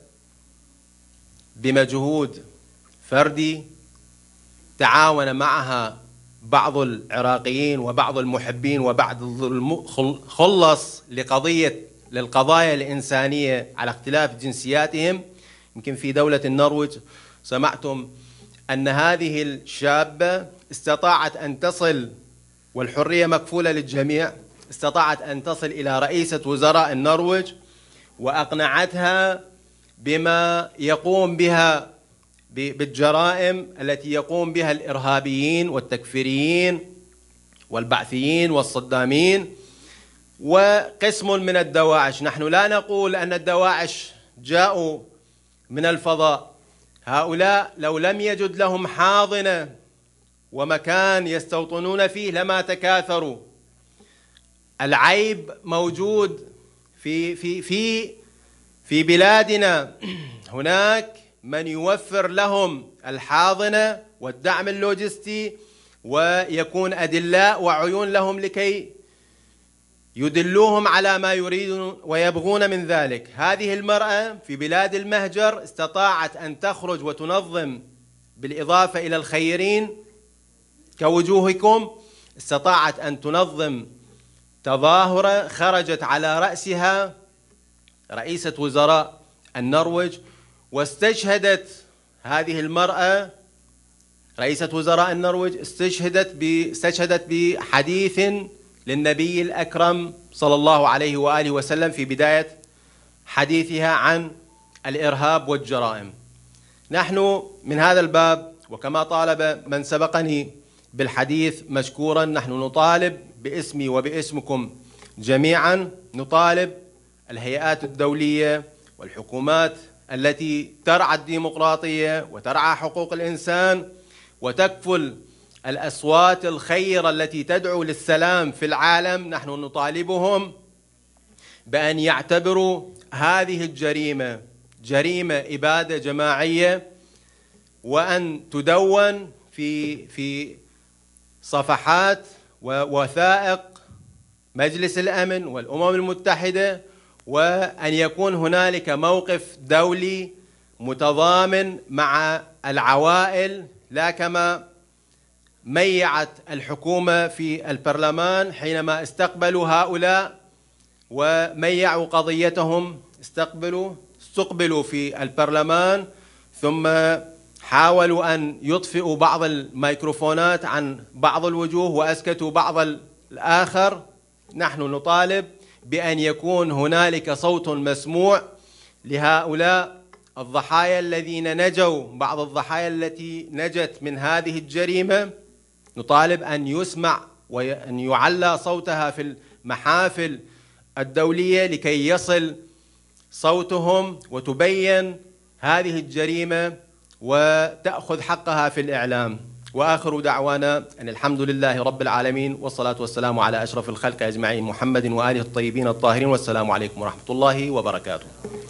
بمجهود فردي تعاون معها بعض العراقيين وبعض المحبين وبعض الخلص للقضايا الإنسانية على اختلاف جنسياتهم. يمكن في دولة النرويج سمعتم أن هذه الشابة استطاعت أن تصل، والحرية مكفولة للجميع، استطاعت أن تصل إلى رئيسة وزراء النرويج وأقنعتها بما يقوم بها بالجرائم التي يقوم بها الإرهابيين والتكفيريين والبعثيين والصدامين وقسم من الدواعش. نحن لا نقول أن الدواعش جاءوا من الفضاء، هؤلاء لو لم يجد لهم حاضنة ومكان يستوطنون فيه لما تكاثروا. العيب موجود في بلادنا، هناك من يوفر لهم الحاضنة والدعم اللوجستي ويكون أدلاء وعيون لهم لكي يدلوهم على ما يريدون ويبغون من ذلك. هذه المرأة في بلاد المهجر استطاعت أن تخرج وتنظم، بالإضافة إلى الخيرين كوجوهكم، استطاعت أن تنظم تظاهرة خرجت على رأسها رئيسة وزراء النرويج، واستشهدت هذه المرأة رئيسة وزراء النرويج استشهدت بحديث للنبي الأكرم صلى الله عليه وآله وسلم في بداية حديثها عن الإرهاب والجرائم. نحن من هذا الباب، وكما طالب من سبقني بالحديث مشكورا، نحن نطالب باسمي وباسمكم جميعا، نطالب الهيئات الدولية والحكومات التي ترعى الديمقراطية وترعى حقوق الإنسان وتكفل الأصوات الخيرة التي تدعو للسلام في العالم، نحن نطالبهم بأن يعتبروا هذه الجريمة جريمة إبادة جماعية، وأن تدون في صفحات ووثائق مجلس الأمن والأمم المتحدة، وأن يكون هنالك موقف دولي متضامن مع العوائل، لا كما ميعت الحكومة في البرلمان حينما استقبلوا هؤلاء وميعوا قضيتهم، استقبلوا في البرلمان ثم حاولوا أن يطفئوا بعض الميكروفونات عن بعض الوجوه وأسكتوا بعض الآخر. نحن نطالب بأن يكون هنالك صوت مسموع لهؤلاء الضحايا الذين نجوا، بعض الضحايا التي نجت من هذه الجريمة، نطالب أن يسمع وأن يعلى صوتها في المحافل الدولية لكي يصل صوتهم وتبين هذه الجريمة وتأخذ حقها في الإعلام. وآخر دعوانا أن الحمد لله رب العالمين، والصلاة والسلام على أشرف الخلق أجمعين محمد وآله الطيبين الطاهرين، والسلام عليكم ورحمة الله وبركاته.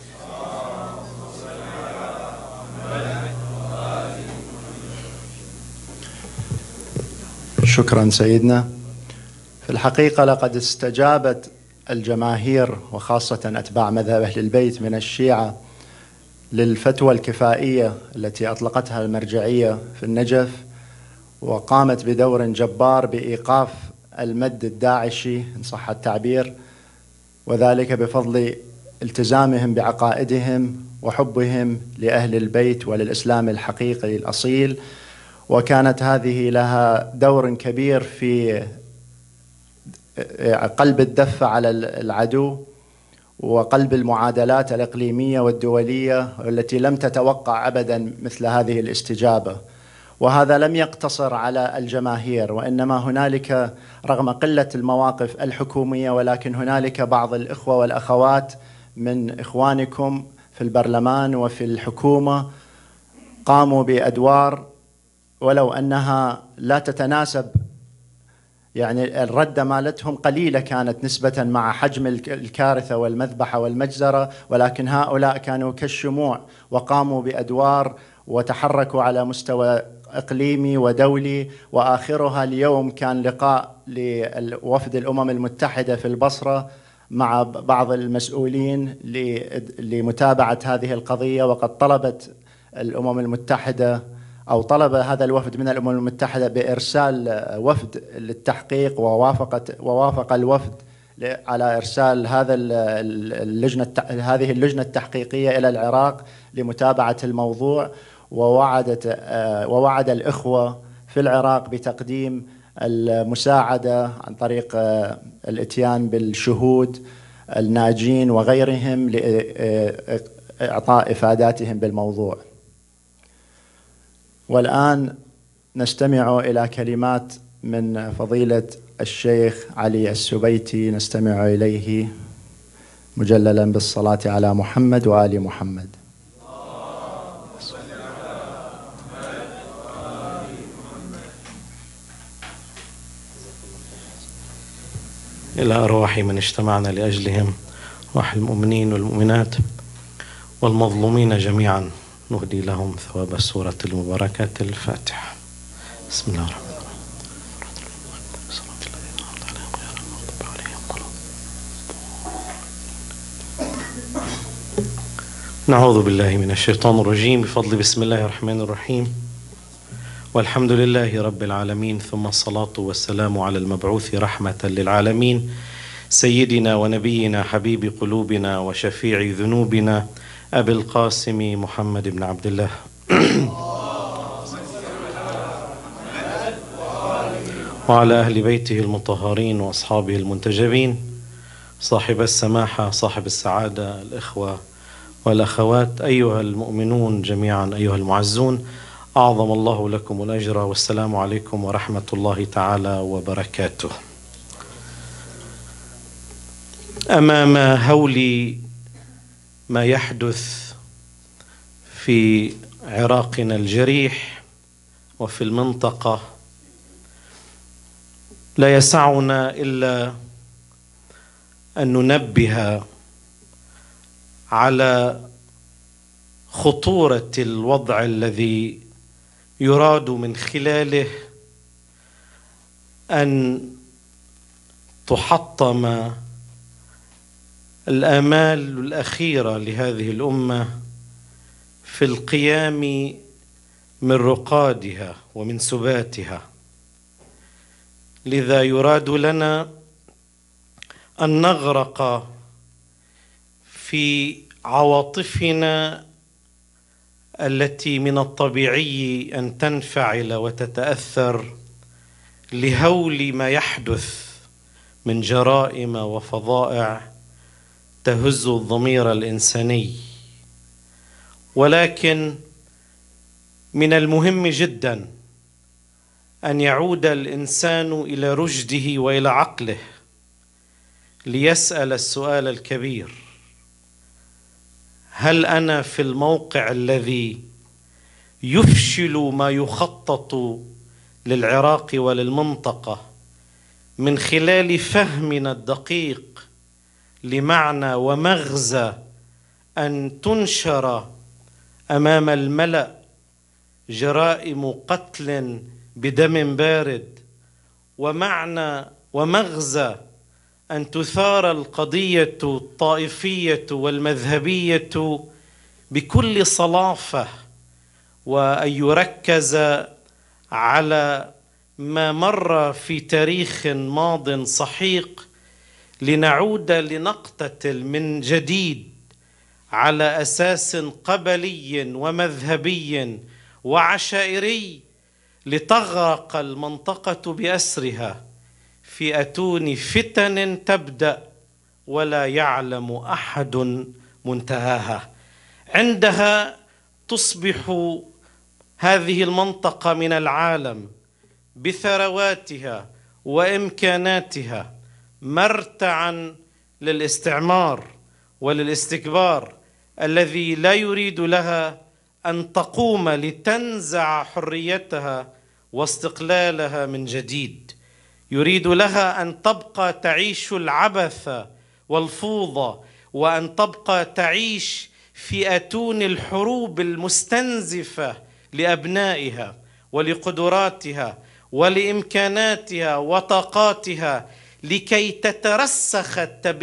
شكرا سيدنا. في الحقيقة لقد استجابت الجماهير وخاصة أتباع مذهب أهل البيت من الشيعة للفتوى الكفائية التي أطلقتها المرجعية في النجف، وقامت بدور جبار بإيقاف المد الداعشي إن صح التعبير، وذلك بفضل التزامهم بعقائدهم وحبهم لأهل البيت وللإسلام الحقيقي الأصيل. وكانت هذه لها دور كبير في قلب الدفة على العدو وقلب المعادلات الإقليمية والدولية التي لم تتوقع أبدا مثل هذه الاستجابة. وهذا لم يقتصر على الجماهير، وإنما هنالك رغم قلة المواقف الحكومية ولكن هنالك بعض الإخوة والأخوات من إخوانكم في البرلمان وفي الحكومة قاموا بأدوار ولو أنها لا تتناسب، يعني الردة مالتهم قليلة كانت نسبة مع حجم الكارثة والمذبحة والمجزرة، ولكن هؤلاء كانوا كالشموع وقاموا بأدوار وتحركوا على مستوى إقليمي ودولي. وآخرها اليوم كان لقاء لوفد الأمم المتحدة في البصرة مع بعض المسؤولين لمتابعة هذه القضية، وقد طلبت الأمم المتحدة أو طلب هذا الوفد من الأمم المتحدة بإرسال وفد للتحقيق، ووافق الوفد على إرسال هذه اللجنة التحقيقية إلى العراق لمتابعة الموضوع. ووعد الإخوة في العراق بتقديم المساعدة عن طريق الإتيان بالشهود الناجين وغيرهم لإعطاء إفاداتهم بالموضوع. والآن نستمع إلى كلمات من فضيلة الشيخ علي السبيتي، نستمع إليه مجللا بالصلاة على محمد وآل محمد. إلى أرواح من اجتمعنا لأجلهم، أرواح المؤمنين والمؤمنات والمظلومين جميعا، نهدي لهم ثواب السورة المباركة الفاتحة. بسم الله الرحمن الرحيم. نعوذ بالله من الشيطان الرجيم، بفضل بسم الله الرحمن الرحيم، والحمد لله رب العالمين، ثم الصلاة والسلام على المبعوث رحمة للعالمين، سيدنا ونبينا حبيب قلوبنا وشفيع ذنوبنا أبي القاسم محمد بن عبد الله وعلى أهل بيته المطهرين وأصحابه المنتجبين، صاحب السماحة صاحب السعادة، الإخوة والأخوات، أيها المؤمنون جميعا، أيها المعزون، أعظم الله لكم الأجر، والسلام عليكم ورحمة الله تعالى وبركاته. أمام هول ما يحدث في عراقنا الجريح وفي المنطقة، لا يسعنا إلا أن ننبه على خطورة الوضع الذي يراد من خلاله أن تحطم الآمال الأخيرة لهذه الأمة في القيام من رقادها ومن سباتها. لذا يراد لنا أن نغرق في عواطفنا التي من الطبيعي أن تنفعل وتتأثر لهول ما يحدث من جرائم وفظائع تهز الضمير الإنساني، ولكن من المهم جدا أن يعود الإنسان إلى رشده وإلى عقله ليسأل السؤال الكبير: هل أنا في الموقع الذي يفشل ما يخطط للعراق وللمنطقة من خلال فهمنا الدقيق لمعنى ومغزى أن تنشر أمام الملأ جرائم قتل بدم بارد، ومعنى ومغزى أن تثار القضية الطائفية والمذهبية بكل صلافة، وأن يركز على ما مر في تاريخ ماض سحيق، لنعود لنقتتل من جديد على أساس قبلي ومذهبي وعشائري، لتغرق المنطقة بأسرها في أتون فتن تبدأ ولا يعلم أحد منتهاها. عندها تصبح هذه المنطقة من العالم بثرواتها وإمكاناتها مرتعا للاستعمار وللاستكبار الذي لا يريد لها أن تقوم لتنزع حريتها واستقلالها من جديد. يريد لها أن تبقى تعيش العبث والفوضى، وأن تبقى تعيش في أتون الحروب المستنزفة لأبنائها ولقدراتها ولإمكاناتها وطاقاتها، لكي تترسخ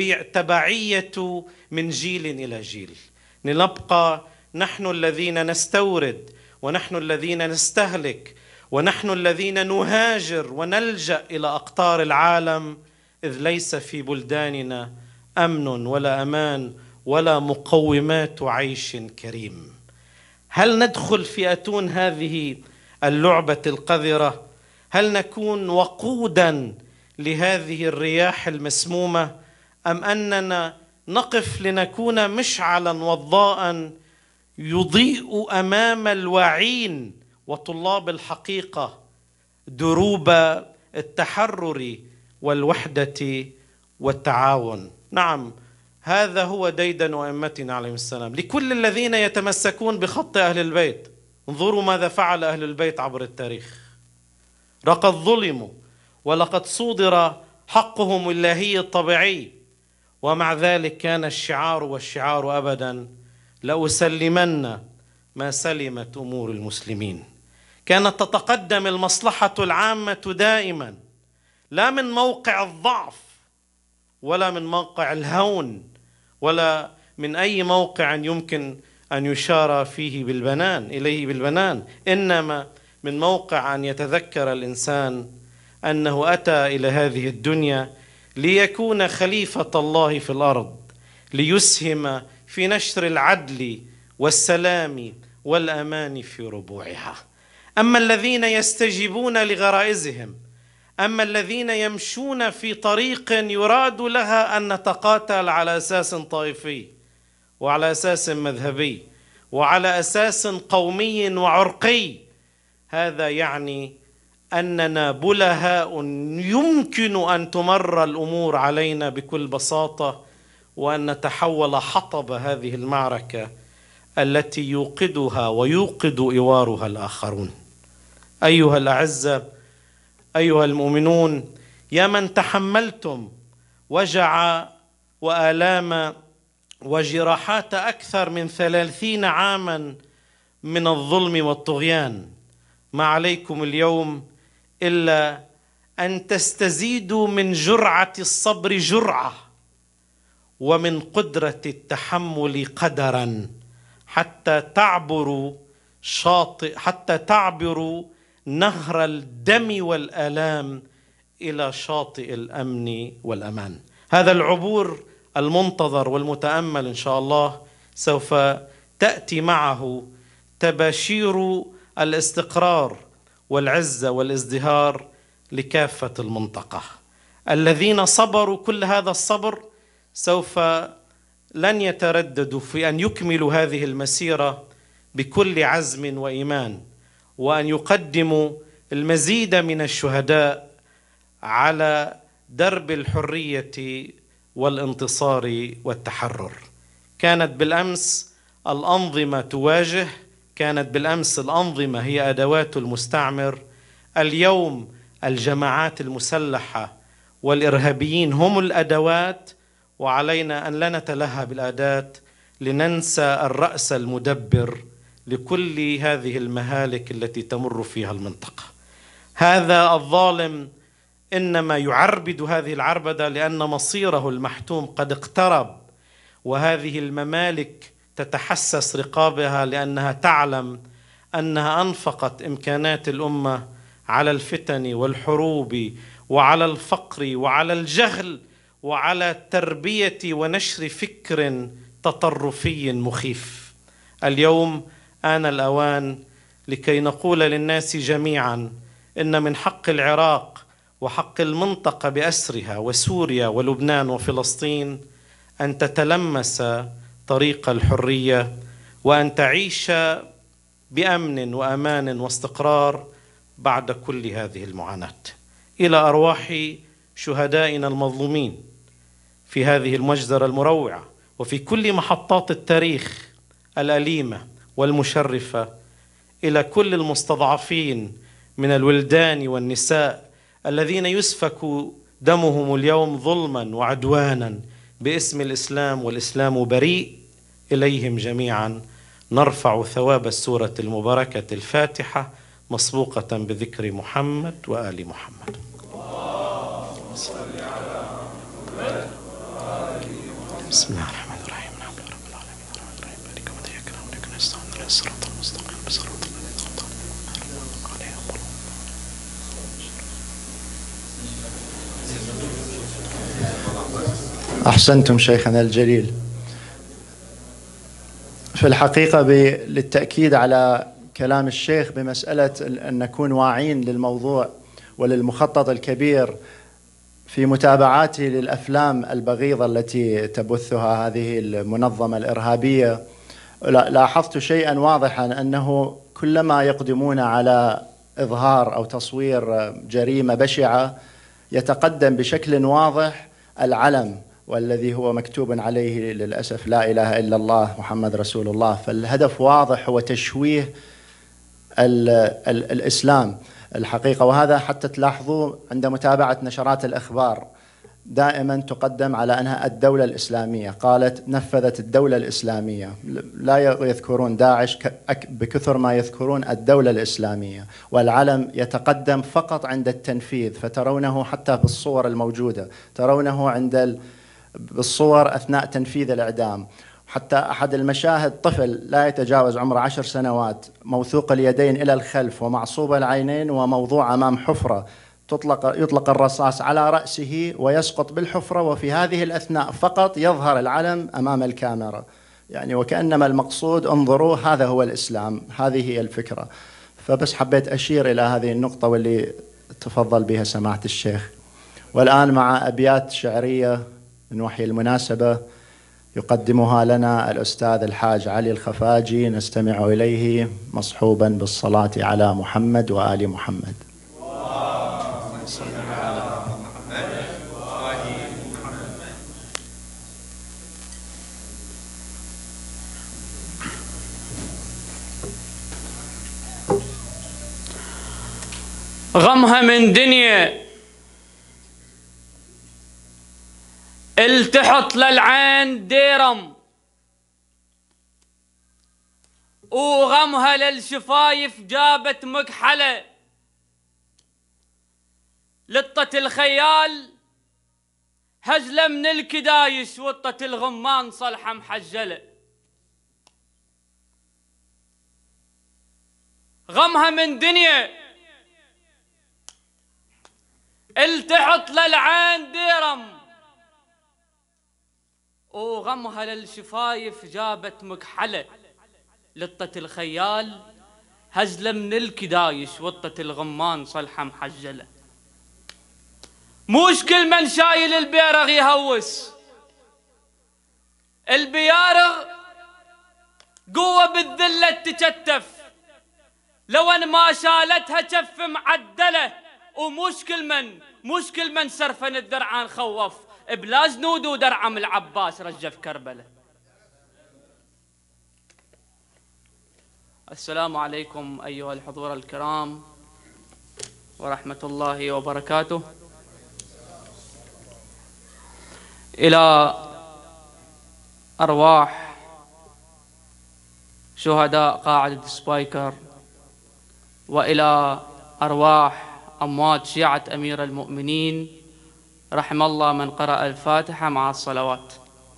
التبعية من جيل إلى جيل. لنبقى نحن الذين نستورد، ونحن الذين نستهلك، ونحن الذين نهاجر ونلجأ إلى أقطار العالم، إذ ليس في بلداننا أمن ولا أمان ولا مقومات عيش كريم. هل ندخل في أتون هذه اللعبة القذرة؟ هل نكون وقودا لهذه الرياح المسمومة، أم أننا نقف لنكون مشعلا وضاء يضيء أمام الواعين وطلاب الحقيقة دروب التحرر والوحدة والتعاون. نعم، هذا هو ديدن أئمتنا عليهم السلام لكل الذين يتمسكون بخط أهل البيت. انظروا ماذا فعل أهل البيت عبر التاريخ. لقد ظلموا ولقد صودر حقهم الإلهي الطبيعي، ومع ذلك كان الشعار أبدا: لأسلمن ما سلمت أمور المسلمين. كانت تتقدم المصلحة العامة دائما، لا من موقع الضعف ولا من موقع الهون ولا من أي موقع يمكن أن يشار فيه إليه بالبنان، إنما من موقع أن يتذكر الإنسان أنه أتى إلى هذه الدنيا ليكون خليفة الله في الأرض، ليسهم في نشر العدل والسلام والأمان في ربوعها. أما الذين يستجيبون لغرائزهم، أما الذين يمشون في طريق يراد لها أن نتقاتل على أساس طائفي وعلى أساس مذهبي وعلى أساس قومي وعرقي، هذا يعني أننا بلهاء يمكن أن تمر الأمور علينا بكل بساطة، وأن نتحول حطب هذه المعركة التي يوقدها ويوقد إوارها الآخرون. أيها الأعزة، أيها المؤمنون، يا من تحملتم وجع وآلام وجراحات أكثر من 30 عاما من الظلم والطغيان، ما عليكم اليوم إلا أن تستزيدوا من جرعة الصبر جرعة، ومن قدرة التحمل قدرا، حتى تعبروا نهر الدم والآلام إلى شاطئ الأمن والأمان. هذا العبور المنتظر والمتأمل إن شاء الله سوف تأتي معه تباشير الاستقرار والعزة والازدهار لكافة المنطقة. الذين صبروا كل هذا الصبر سوف لن يترددوا في أن يكملوا هذه المسيرة بكل عزم وإيمان، وأن يقدموا المزيد من الشهداء على درب الحرية والانتصار والتحرر. كانت بالأمس الأنظمة تواجه، كانت بالأمس الأنظمة هي أدوات المستعمر، اليوم الجماعات المسلحة والإرهابيين هم الأدوات، وعلينا أن لا نتلهى بالأداة لننسى الرأس المدبر لكل هذه المهالك التي تمر فيها المنطقة. هذا الظالم إنما يعربد هذه العربدة لأن مصيره المحتوم قد اقترب، وهذه الممالك تتحسس رقابها لأنها تعلم أنها أنفقت إمكانات الأمة على الفتن والحروب وعلى الفقر وعلى الجهل وعلى تربية ونشر فكر تطرفي مخيف. اليوم آن الأوان لكي نقول للناس جميعا إن من حق العراق وحق المنطقة بأسرها وسوريا ولبنان وفلسطين أن تتلمس طريق الحرية، وأن تعيش بأمن وأمان واستقرار بعد كل هذه المعاناة. إلى أرواح شهدائنا المظلومين في هذه المجزرة المروعة وفي كل محطات التاريخ الأليمة والمشرفة، إلى كل المستضعفين من الولدان والنساء الذين يسفك دمهم اليوم ظلما وعدوانا باسم الإسلام والإسلام بريء، إليهم جميعا نرفع ثواب السورة المباركة الفاتحة مسبوقة بذكر محمد وآل محمد. بسم الله الرحمن الرحيم. الحمد لله رب العالمين الرحمن الرحيم مالك يوم الدين إياك نعبد وإياك نستعين اهدنا الصراط المستقيم صراط الذين أنعمت عليهم. أحسنتم شيخنا الجليل. في الحقيقة للتأكيد على كلام الشيخ بمسألة أن نكون واعين للموضوع وللمخطط الكبير في متابعاته للأفلام البغيضة التي تبثها هذه المنظمة الإرهابية، لاحظت شيئا واضحا، أنه كلما يقدمون على إظهار أو تصوير جريمة بشعة يتقدم بشكل واضح العلم، والذي هو مكتوب عليه للأسف لا إله إلا الله محمد رسول الله. فالهدف واضح، هو تشويه الإسلام الحقيقة. وهذا حتى تلاحظوا عند متابعة نشرات الأخبار دائما تقدم على أنها الدولة الإسلامية، قالت نفذت الدولة الإسلامية، لا يذكرون داعش بكثر ما يذكرون الدولة الإسلامية، والعلم يتقدم فقط عند التنفيذ. فترونه حتى بالصور الموجودة، ترونه بالصور أثناء تنفيذ الإعدام. حتى أحد المشاهد طفل لا يتجاوز عمره 10 سنوات، موثوق اليدين إلى الخلف ومعصوب العينين وموضوع أمام حفرة، يطلق الرصاص على رأسه ويسقط بالحفرة، وفي هذه الأثناء فقط يظهر العلم أمام الكاميرا، يعني وكأنما المقصود انظروا هذا هو الإسلام، هذه هي الفكرة. فبس حبيت أشير إلى هذه النقطة واللي تفضل بها سماحة الشيخ. والآن مع أبيات شعرية من وحي المناسبة يقدمها لنا الأستاذ الحاج علي الخفاجي، نستمع إليه مصحوبا بالصلاة على محمد وآل محمد. غمها من دنيا التحط للعين ديرم، وغمها للشفايف جابت مكحلة، لطة الخيال هزلة من الكدايش، وطة الغمان صلحة محجلة. غمها من دنيا التحط للعين ديرم، وغمها للشفايف جابت مكحلة، لطة الخيال هزلة من الكدايش، وطة الغمان صلحة محجلة. موش كل من شايل البيرغ يهوس، البيارغ قوة بالذلة تكتف، لو ان ما شالتها كف معدلة. ومش كل من سرفن الدرعان خوف، بلا جنود ودرعم العباس رجف كربلة. السلام عليكم أيها الحضور الكرام ورحمة الله وبركاته. إلى أرواح شهداء قاعدة سبايكر، وإلى أرواح أموات شيعة أمير المؤمنين، رحم الله من قرأ الفاتحة مع الصلوات.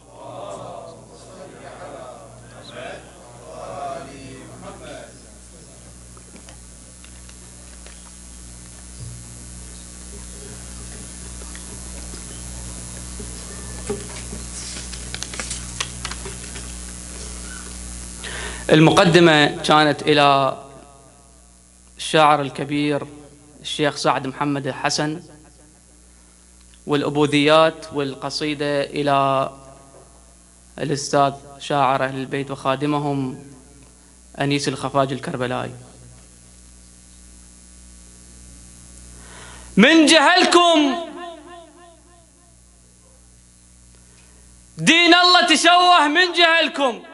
المقدمة كانت إلى الشاعر الكبير الشيخ سعد محمد الحسن، والأبوذيات والقصيدة إلى الأستاذ شاعر أهل البيت وخادمهم أنيس الخفاجي الكربلائي. من جهلكم دين الله تشوه، من جهلكم،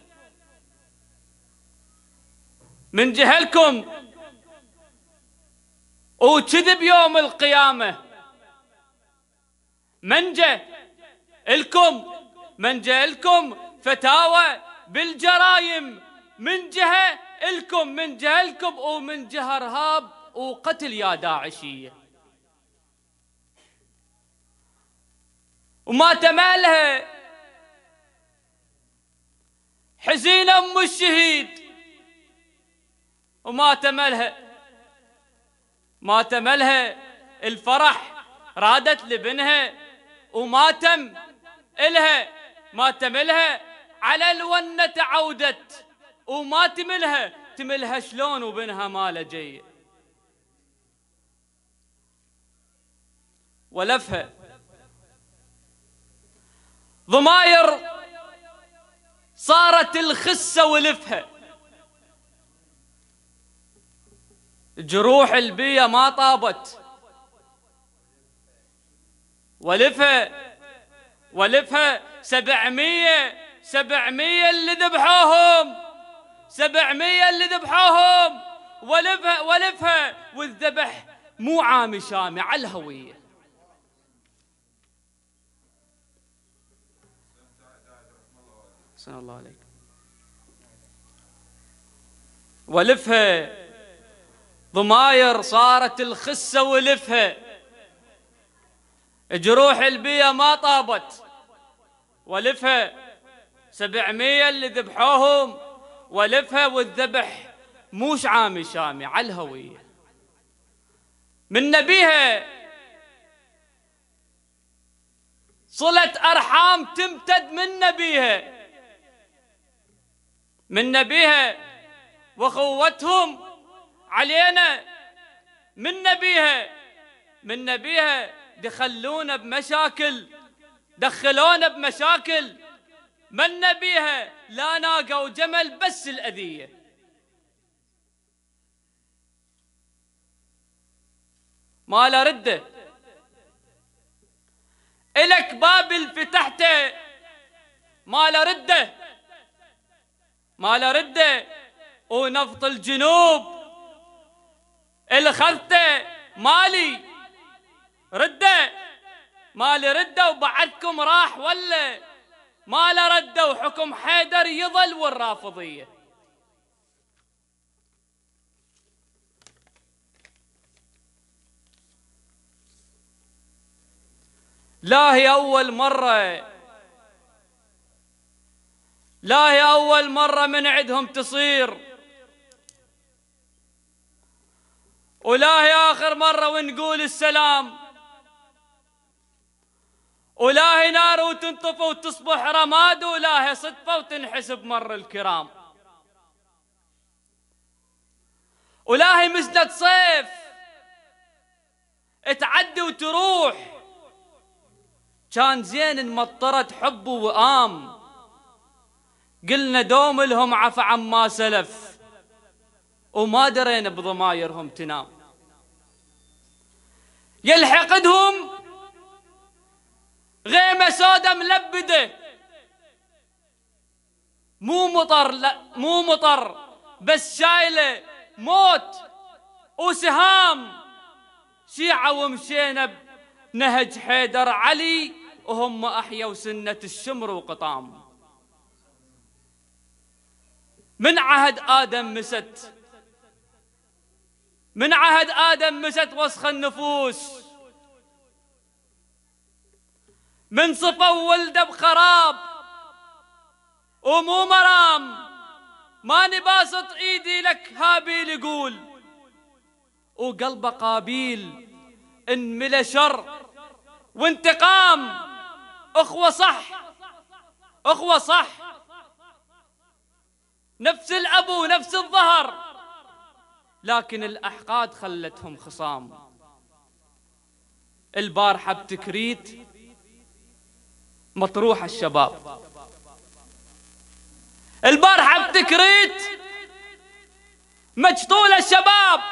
من جهلكم وكذب يوم القيامة. من جهلكم فتاوى بالجرايم، من جهلكم ومن جهة إرهاب وقتل يا داعشية. وما تمالها حزين أم الشهيد، وما تملها الفرح رادت لبنها، وما تم إلها على الونة عودت، وما تملها شلون وبنها ما جاي. ولفها ضماير صارت الخسة ولفها، جروح البية ما طابت، ولفها 700 اللي ذبحوهم، 700 اللي ذبحوهم، ولفها والذبح مو عامي شامي على الهوية. صلى الله عليك. ولفها ضماير صارت الخسة ولفها، جروح البيئة ما طابت، ولفها 700 اللي ذبحوهم، ولفها والذبح موش عامي شامي على الهوية. من نبيها صلة أرحام تمتد من نبيها وخوتهم علينا، من نبيها دخلونا بمشاكل، من نبيها لا ناقة وجمل بس الأذية. ما لا رده إلك باب الفتحته، ما لا رده ونفط الجنوب الخذته مالي رده وبعدكم راح ولا ما لا رده، وحكم حيدر يظل والرافضية. لا هي أول مرة من عندهم تصير، ولا هي آخر مرة ونقول السلام، ولا هي نار وتنطفى وتصبح رماد، ولا هي صدفة وتنحسب مر الكرام، ولا هي مزنة صيف تعدي وتروح، كان زين مطرت حب ووئام، قلنا دوم لهم عفا عما سلف، وما درينا بضمايرهم تنام. يلحقدهم غيمة سودة ملبدة، مو مطر بس شايلة موت وسهام، شيعة ومشينا بنهج حيدر علي، وهم أحيوا سنة الشمر وقطام. من عهد آدم مست وسخ النفوس، من صفوا ولده بخراب ومو مرام، ماني باسط ايدي لك هابيل يقول، وقلبه قابيل انملى شر وانتقام. اخوة صح نفس الابو نفس الظهر، لكن الاحقاد خلتهم خصام. البارحة بتكريت مطروح الشباب، البارحة بتكريت مجطول الشباب،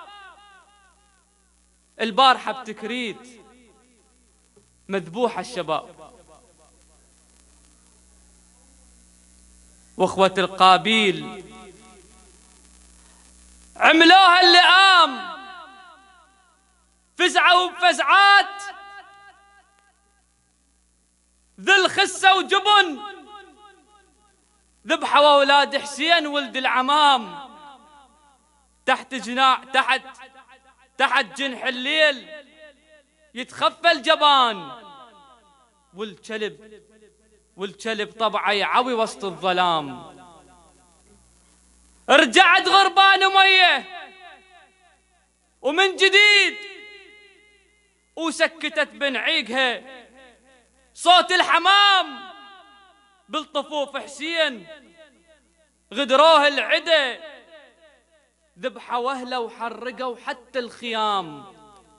البارحة بتكريت مذبوح الشباب. واخوة القابيل عملوها اللئام، فزعوا بفزعات ذل خسة وجبن، ذبحوا أولاد حسين ولد العمام، تحت جنح الليل يتخفى الجبان، والكلب طبعه يعوي وسط الظلام. رجعت غربان أمية ومن جديد، وسكتت بنعيقها صوت الحمام، بالطفوف حسين غدروه العدا، ذبحوا أهله وحرقوا حتى الخيام،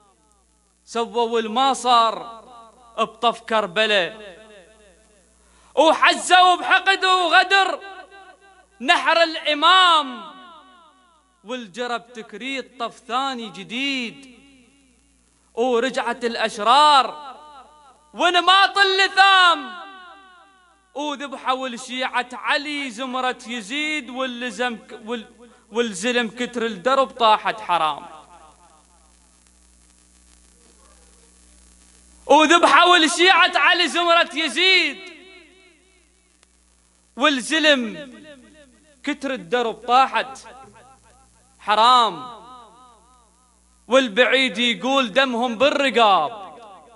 سووا الماصر بطف كربلاء، وحزوا بحقد وغدر نحر الإمام، والجرب تكريت طف ثاني جديد، ورجعت الأشرار ونماط اللثام، وذبحوا لشيعة علي زمرة يزيد، والزلم كتر الدرب طاحت حرام. وذبحوا لشيعة علي زمرة يزيد، والزلم كتر الدرب طاحت حرام. والبعيد يقول دمهم بالرقاب،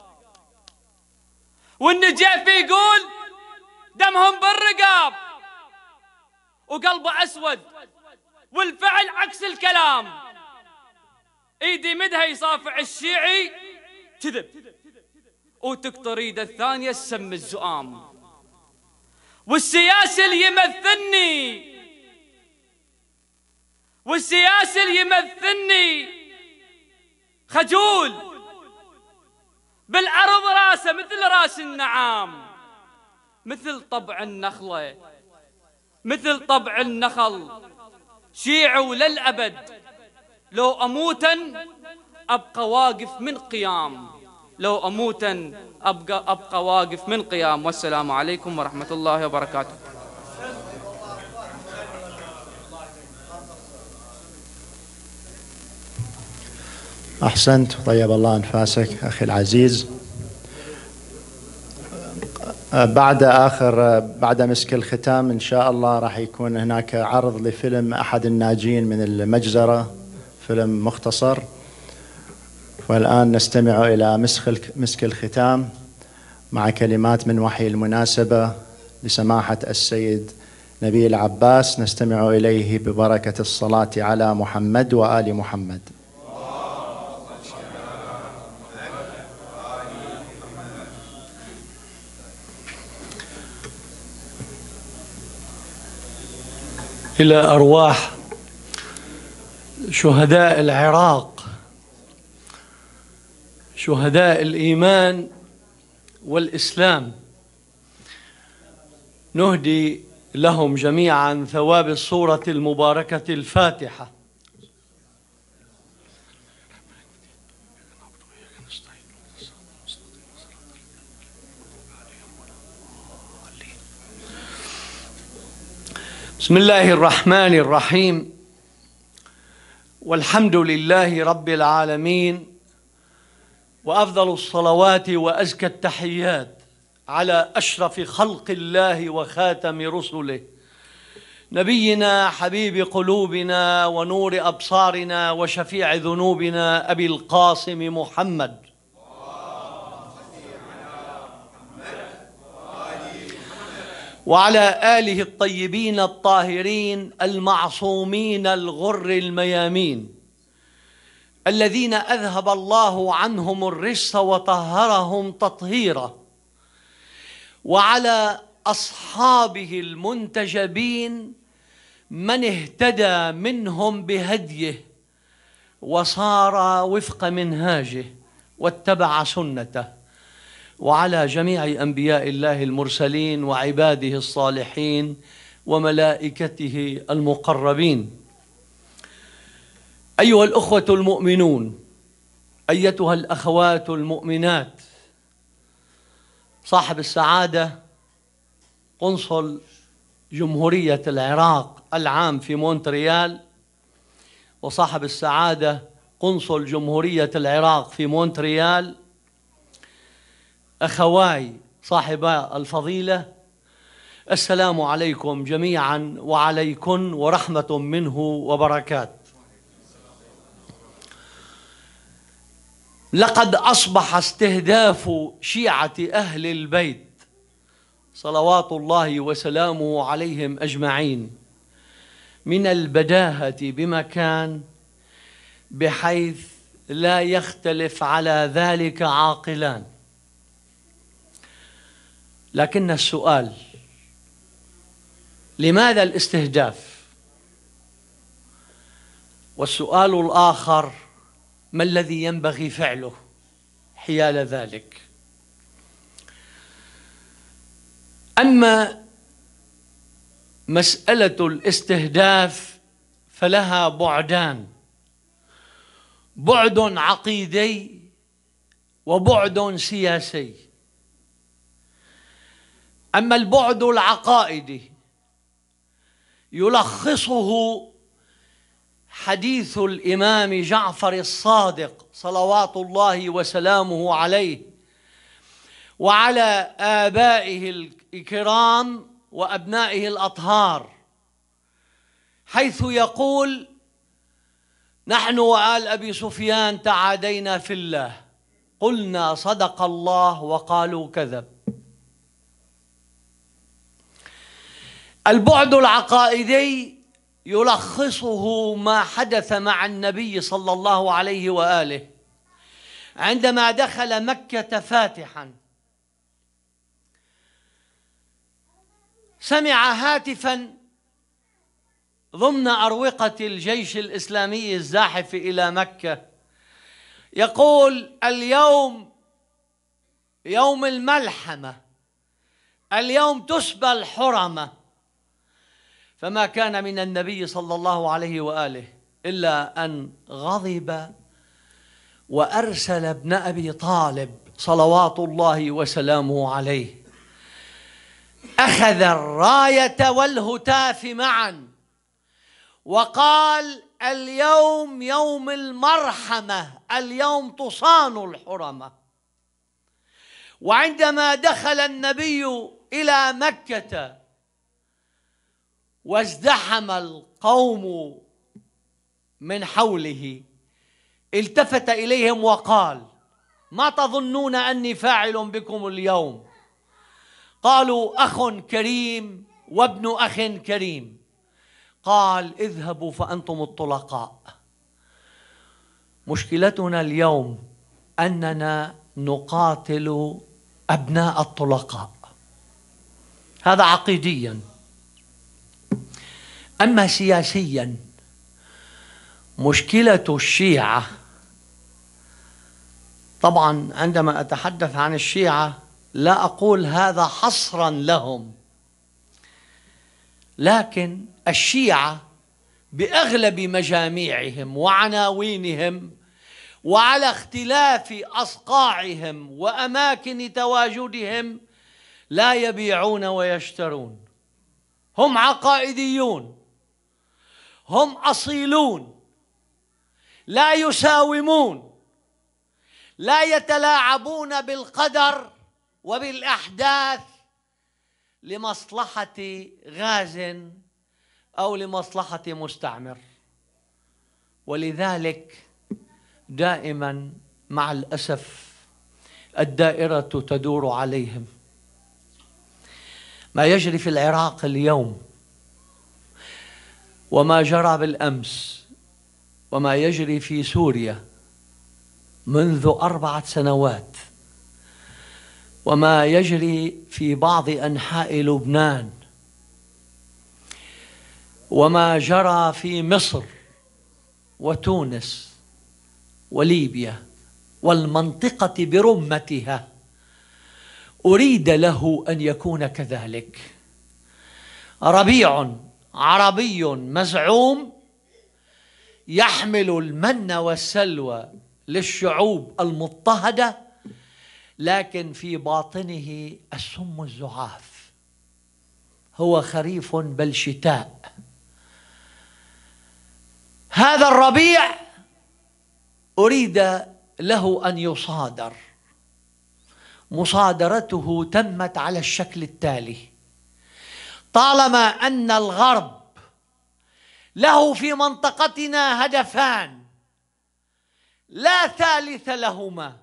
والنجف يقول دمهم بالرقاب، وقلبه أسود والفعل عكس الكلام. ايدي مدها يصافع الشيعي كذب، وتقطر ايده الثانية السم الزؤام. والسياسي اللي يمثلني، والسياسي اللي يمثلني خجول بالعرض راسه مثل راس النعام، مثل طبع النخلة، مثل طبع النخل، شيعي للأبد. لو أموتا أبقى واقف من قيام، لو أموتا أبقى واقف من قيام. والسلام عليكم ورحمة الله وبركاته. أحسنت، طيب الله أنفاسك أخي العزيز. بعد مسك الختام إن شاء الله راح يكون هناك عرض لفيلم أحد الناجين من المجزرة، فيلم مختصر. والآن نستمع إلى مسك الختام مع كلمات من وحي المناسبة لسماحة السيد نبيل عباس، نستمع إليه ببركة الصلاة على محمد وآل محمد. إلى أرواح شهداء العراق، شهداء الإيمان والإسلام، نهدي لهم جميعا ثواب السورة المباركة الفاتحة. بسم الله الرحمن الرحيم، والحمد لله رب العالمين، وأفضل الصلوات وأزكى التحيات على أشرف خلق الله وخاتم رسله، نبينا حبيب قلوبنا ونور أبصارنا وشفيع ذنوبنا أبي القاسم محمد، وعلى آله الطيبين الطاهرين المعصومين الغر الميامين، الذين أذهب الله عنهم الرجس وطهرهم تطهيرا، وعلى أصحابه المنتجبين من اهتدى منهم بهديه وصار وفق منهاجه واتبع سنته، وعلى جميع أنبياء الله المرسلين وعباده الصالحين وملائكته المقربين. أيها الأخوة المؤمنون، أيتها الأخوات المؤمنات، صاحب السعادة قنصل جمهورية العراق العام في مونتريال، وصاحب السعادة قنصل جمهورية العراق في مونتريال، أخواي صاحبا الفضيلة، السلام عليكم جميعا وعليكن ورحمة منه وبركات. لقد أصبح استهداف شيعة أهل البيت صلوات الله وسلامه عليهم أجمعين من البداهة بمكان، بحيث لا يختلف على ذلك عاقلان. لكن السؤال: لماذا الاستهداف؟ والسؤال الآخر: ما الذي ينبغي فعله حيال ذلك؟ أما مسألة الاستهداف فلها بعدان: بعد عقيدي وبعد سياسي. أما البعد العقائدي يلخصه حديث الإمام جعفر الصادق صلوات الله وسلامه عليه وعلى آبائه الكرام وأبنائه الأطهار، حيث يقول: نحن وآل أبي سفيان تعادينا في الله، قلنا صدق الله وقالوا كذب. البعد العقائدي يلخصه ما حدث مع النبي صلى الله عليه وآله عندما دخل مكة فاتحا، سمع هاتفا ضمن أروقة الجيش الإسلامي الزاحف إلى مكة يقول: اليوم يوم الملحمة، اليوم تسبى الحرمة. فما كان من النبي صلى الله عليه وآله إلا أن غضب وأرسل ابن أبي طالب صلوات الله وسلامه عليه، أخذ الراية والهتاف معا وقال: اليوم يوم المرحمة، اليوم تصان الحرمة. وعندما دخل النبي إلى مكة وازدحم القوم من حوله، التفت إليهم وقال: ما تظنون أني فاعل بكم اليوم؟ قالوا: أخ كريم وابن أخ كريم. قال: اذهبوا فأنتم الطلقاء. مشكلتنا اليوم أننا نقاتل أبناء الطلقاء، هذا عقيديا. أما سياسيا، مشكلة الشيعة، طبعا عندما أتحدث عن الشيعة لا أقول هذا حصرا لهم، لكن الشيعة بأغلب مجاميعهم وعناوينهم وعلى اختلاف أصقاعهم وأماكن تواجدهم لا يبيعون ويشترون. هم عقائديون، هم أصيلون، لا يساومون، لا يتلاعبون بالقدر وبالأحداث لمصلحة غاز أو لمصلحة مستعمر. ولذلك دائما مع الأسف الدائرة تدور عليهم. ما يجري في العراق اليوم وما جرى بالأمس وما يجري في سوريا منذ 4 سنوات وما يجري في بعض أنحاء لبنان وما جرى في مصر وتونس وليبيا والمنطقة برمتها، أريد له أن يكون كذلك. ربيع عربي مزعوم يحمل المن والسلوى للشعوب المضطهدة، لكن في باطنه السم الزعاف. هو خريف بل شتاء. هذا الربيع أريد له أن يصادر. مصادرته تمت على الشكل التالي: طالما أن الغرب له في منطقتنا هدفان لا ثالث لهما،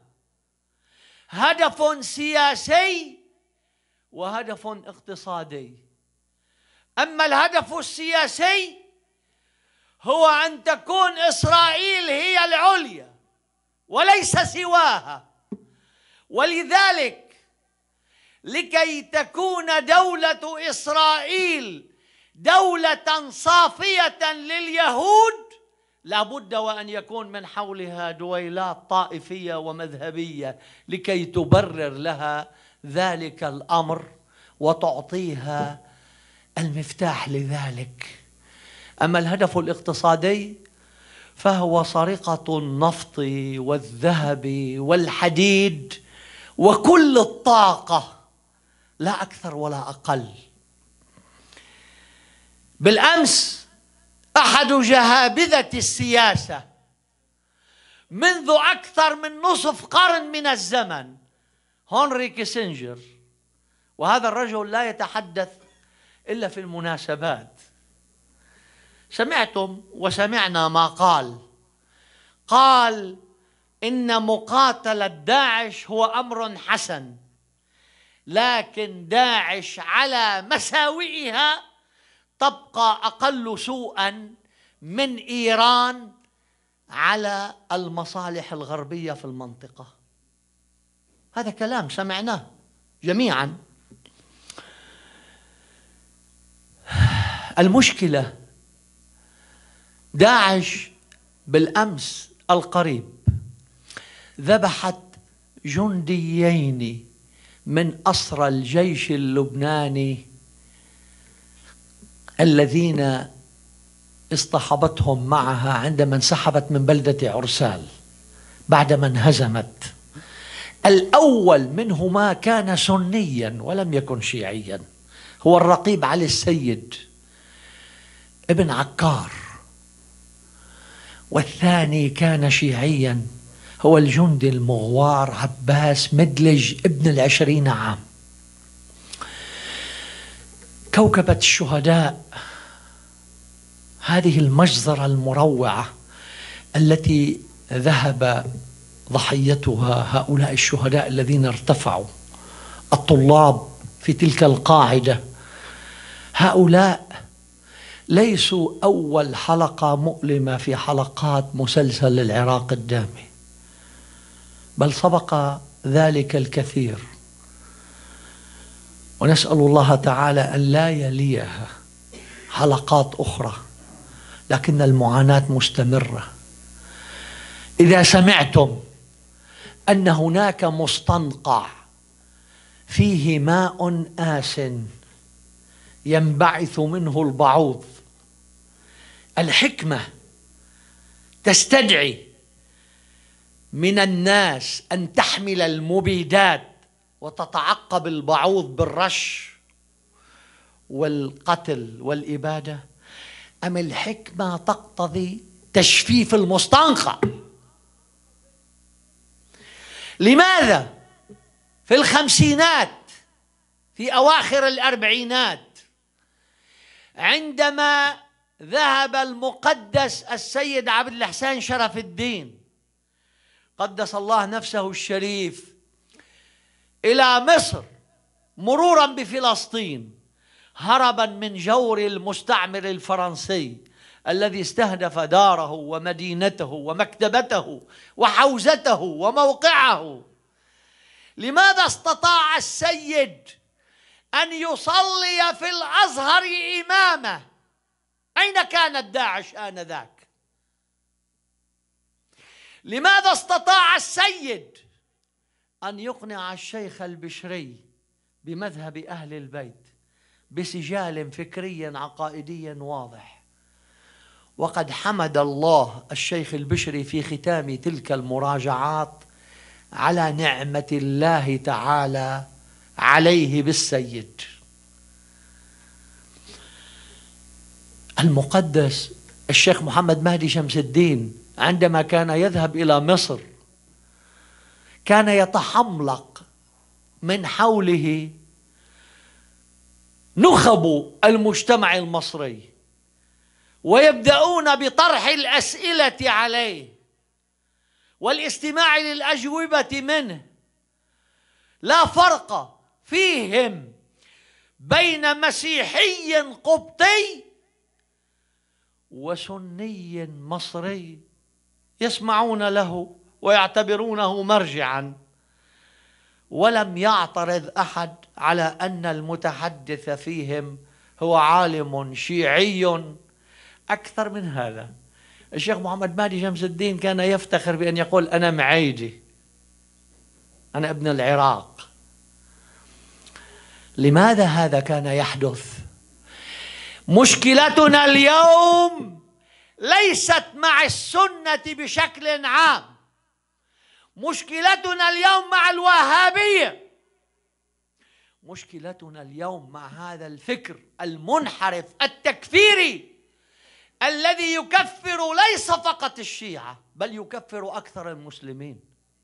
هدف سياسي وهدف اقتصادي. أما الهدف السياسي هو أن تكون إسرائيل هي العليا وليس سواها، ولذلك لكي تكون دولة إسرائيل دولة صافية لليهود لابد وأن يكون من حولها دويلات طائفية ومذهبية لكي تبرر لها ذلك الأمر وتعطيها المفتاح لذلك. أما الهدف الاقتصادي فهو سرقة النفط والذهب والحديد وكل الطاقة، لا أكثر ولا أقل. بالأمس أحد جهابذة السياسة منذ أكثر من نصف قرن من الزمن، هنري كيسنجر، وهذا الرجل لا يتحدث إلا في المناسبات، سمعتم وسمعنا ما قال إن مقاتلة داعش هو أمر حسن، لكن داعش على مساوئها تبقى أقل سوءا من إيران على المصالح الغربية في المنطقة. هذا كلام سمعناه جميعا. المشكلة داعش بالأمس القريب ذبحت جنديين من أسرى الجيش اللبناني الذين اصطحبتهم معها عندما انسحبت من بلدة عرسال بعدما انهزمت. الأول منهما كان سنيا ولم يكن شيعيا، هو الرقيب علي السيد ابن عكار، والثاني كان شيعيا هو الجندي المغوار عباس مدلج ابن 20 عام. كوكبة الشهداء، هذه المجزرة المروعة التي ذهب ضحيتها هؤلاء الشهداء الذين ارتفعوا، الطلاب في تلك القاعدة، هؤلاء ليسوا أول حلقة مؤلمة في حلقات مسلسل العراق الدامي، بل سبق ذلك الكثير، ونسأل الله تعالى أن لا يليها حلقات أخرى، لكن المعاناة مستمرة. إذا سمعتم أن هناك مستنقع فيه ماء آسن ينبعث منه البعوض، الحكمة تستدعي من الناس أن تحمل المبيدات وتتعقب البعوض بالرش والقتل والإبادة، أم الحكمة تقتضي تجفيف المستنقع؟ لماذا في الخمسينات، في أواخر الأربعينات، عندما ذهب المقدس السيد عبد الحسين شرف الدين قدس الله نفسه الشريف إلى مصر مرورا بفلسطين هربا من جور المستعمر الفرنسي الذي استهدف داره ومدينته ومكتبته وحوزته وموقعه، لماذا استطاع السيد أن يصلي في الأزهر إمامه؟ أين كانت داعش آنذاك؟ لماذا استطاع السيد أن يقنع الشيخ البشري بمذهب أهل البيت بسجال فكري عقائدي واضح؟ وقد حمد الله الشيخ البشري في ختام تلك المراجعات على نعمة الله تعالى عليه بالسيد. المقدس الشيخ محمد مهدي شمس الدين عندما كان يذهب إلى مصر كان يتحملق من حوله نخب المجتمع المصري ويبدأون بطرح الأسئلة عليه والاستماع للأجوبة منه. لا فرق فيهم بين مسيحي قبطي وسني مصري، يسمعون له ويعتبرونه مرجعا، ولم يعترض أحد على أن المتحدث فيهم هو عالم شيعي. أكثر من هذا، الشيخ محمد مهدي شمس الدين كان يفتخر بأن يقول أنا معيدي، أنا ابن العراق. لماذا هذا كان يحدث؟ مشكلتنا اليوم ليست مع السنة بشكل عام، مشكلتنا اليوم مع الوهابية، مشكلتنا اليوم مع هذا الفكر المنحرف التكفيري الذي يكفر ليس فقط الشيعة بل يكفر أكثر المسلمين.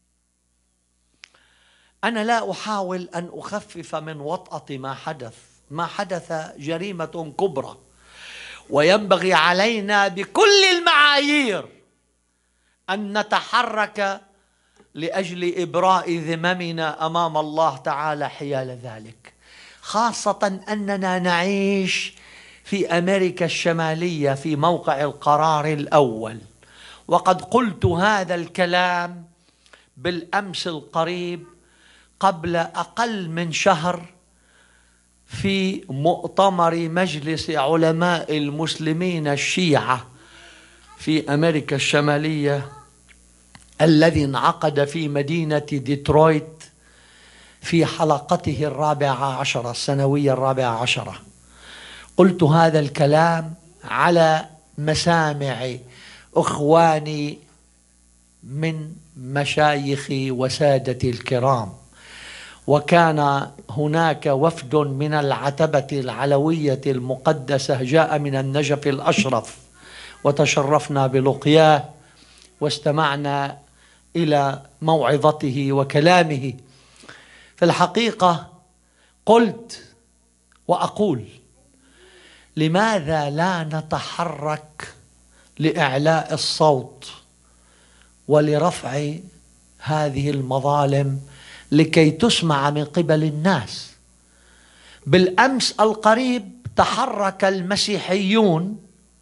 أنا لا أحاول أن أخفف من وطأة ما حدث جريمة كبرى، وينبغي علينا بكل المعايير أن نتحرك لأجل إبراء ذممنا أمام الله تعالى حيال ذلك، خاصة أننا نعيش في أمريكا الشمالية في موقع القرار الأول. وقد قلت هذا الكلام بالأمس القريب قبل أقل من شهر في مؤتمر مجلس علماء المسلمين الشيعة في أمريكا الشمالية الذي انعقد في مدينة ديترويت في حلقته 14 السنوية 14. قلت هذا الكلام على مسامع أخواني من مشايخي وسادتي الكرام، وكان هناك وفد من العتبة العلوية المقدسة جاء من النجف الأشرف، وتشرفنا بلقياه واستمعنا إلى موعظته وكلامه. في الحقيقة قلت وأقول: لماذا لا نتحرك لإعلاء الصوت ولرفع هذه المظالم لكي تسمع من قبل الناس؟ بالأمس القريب تحرك المسيحيون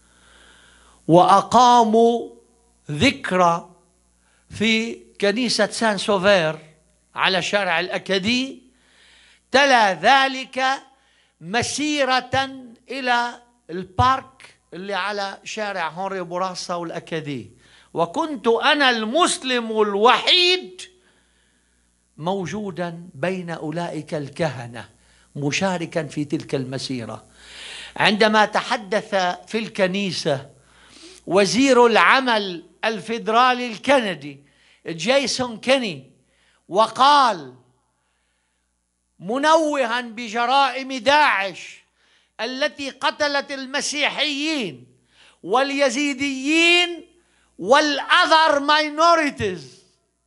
وأقاموا ذكرى في كنيسة سان سوفير على شارع الأكادي، تلا ذلك مسيرة إلى البارك اللي على شارع هنري بوراسا والأكادي، وكنت أنا المسلم الوحيد موجودا بين أولئك الكهنة مشاركا في تلك المسيرة. عندما تحدث في الكنيسة وزير العمل الفيدرالي الكندي جيسون كيني وقال منوها بجرائم داعش التي قتلت المسيحيين واليزيديين والأذر ماينوريتيز،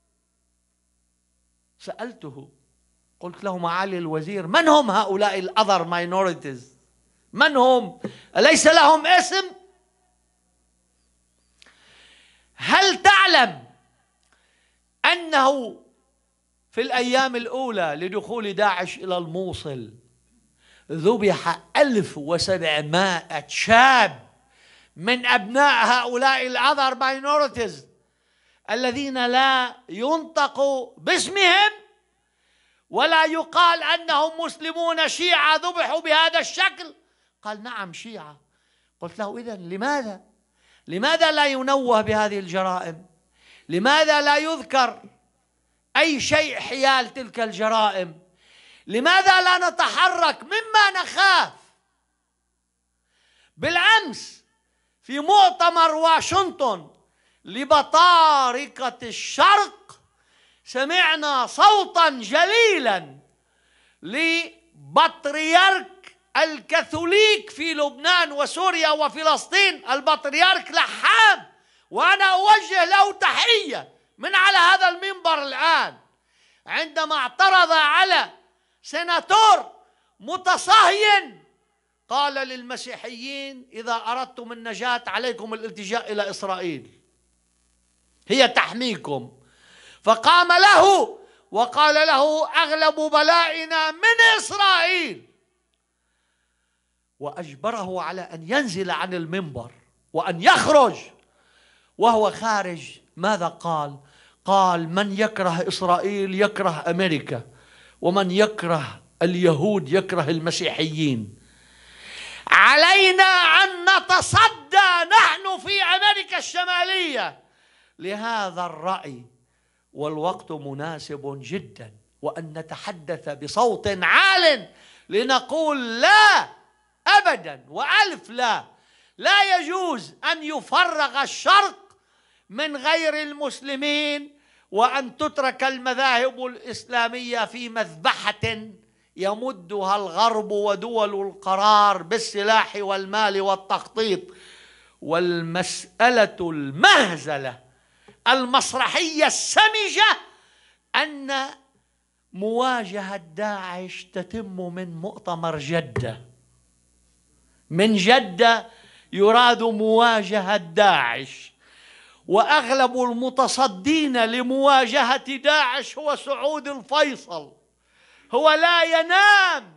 سألته قلت له: معالي الوزير، من هم هؤلاء الأذر ماينوريتيز؟ من هم؟ أليس لهم اسم؟ هل تعلم أنه في الأيام الأولى لدخول داعش إلى الموصل ذبح 1700 شاب من أبناء هؤلاء الأذر ماينوريتيز الذين لا ينطق باسمهم ولا يقال أنهم مسلمون شيعة ذبحوا بهذا الشكل؟ قال: نعم شيعة. قلت له: إذن لماذا لا ينوه بهذه الجرائم؟ لماذا لا يذكر أي شيء حيال تلك الجرائم؟ لماذا لا نتحرك مما نخاف؟ بالأمس في مؤتمر واشنطن لبطاركة الشرق سمعنا صوتا جليلا لبطريرك الكاثوليك في لبنان وسوريا وفلسطين، البطريرك لحام، وأنا أوجه له تحية من على هذا المنبر الآن، عندما اعترض على سيناتور متصهين قال للمسيحيين: إذا أردتم النجاة عليكم الالتجاء إلى إسرائيل، هي تحميكم. فقام له وقال له: أغلب بلائنا من إسرائيل، وأجبره على أن ينزل عن المنبر وأن يخرج. وهو خارج ماذا قال؟ قال: من يكره إسرائيل يكره أمريكا، ومن يكره اليهود يكره المسيحيين. علينا أن نتصدى نحن في أمريكا الشمالية لهذا الرأي، والوقت مناسب جدا وأن نتحدث بصوت عال لنقول لا أبدا وألف لا، لا يجوز أن يفرغ الشرق من غير المسلمين، وأن تترك المذاهب الإسلامية في مذبحة يمدها الغرب ودول القرار بالسلاح والمال والتخطيط. والمسألة المهزلة المسرحية السمجة أن مواجهة داعش تتم من مؤتمر جدة. من جدة يراد مواجهة داعش، وأغلب المتصدين لمواجهة داعش هو سعود الفيصل. هو لا ينام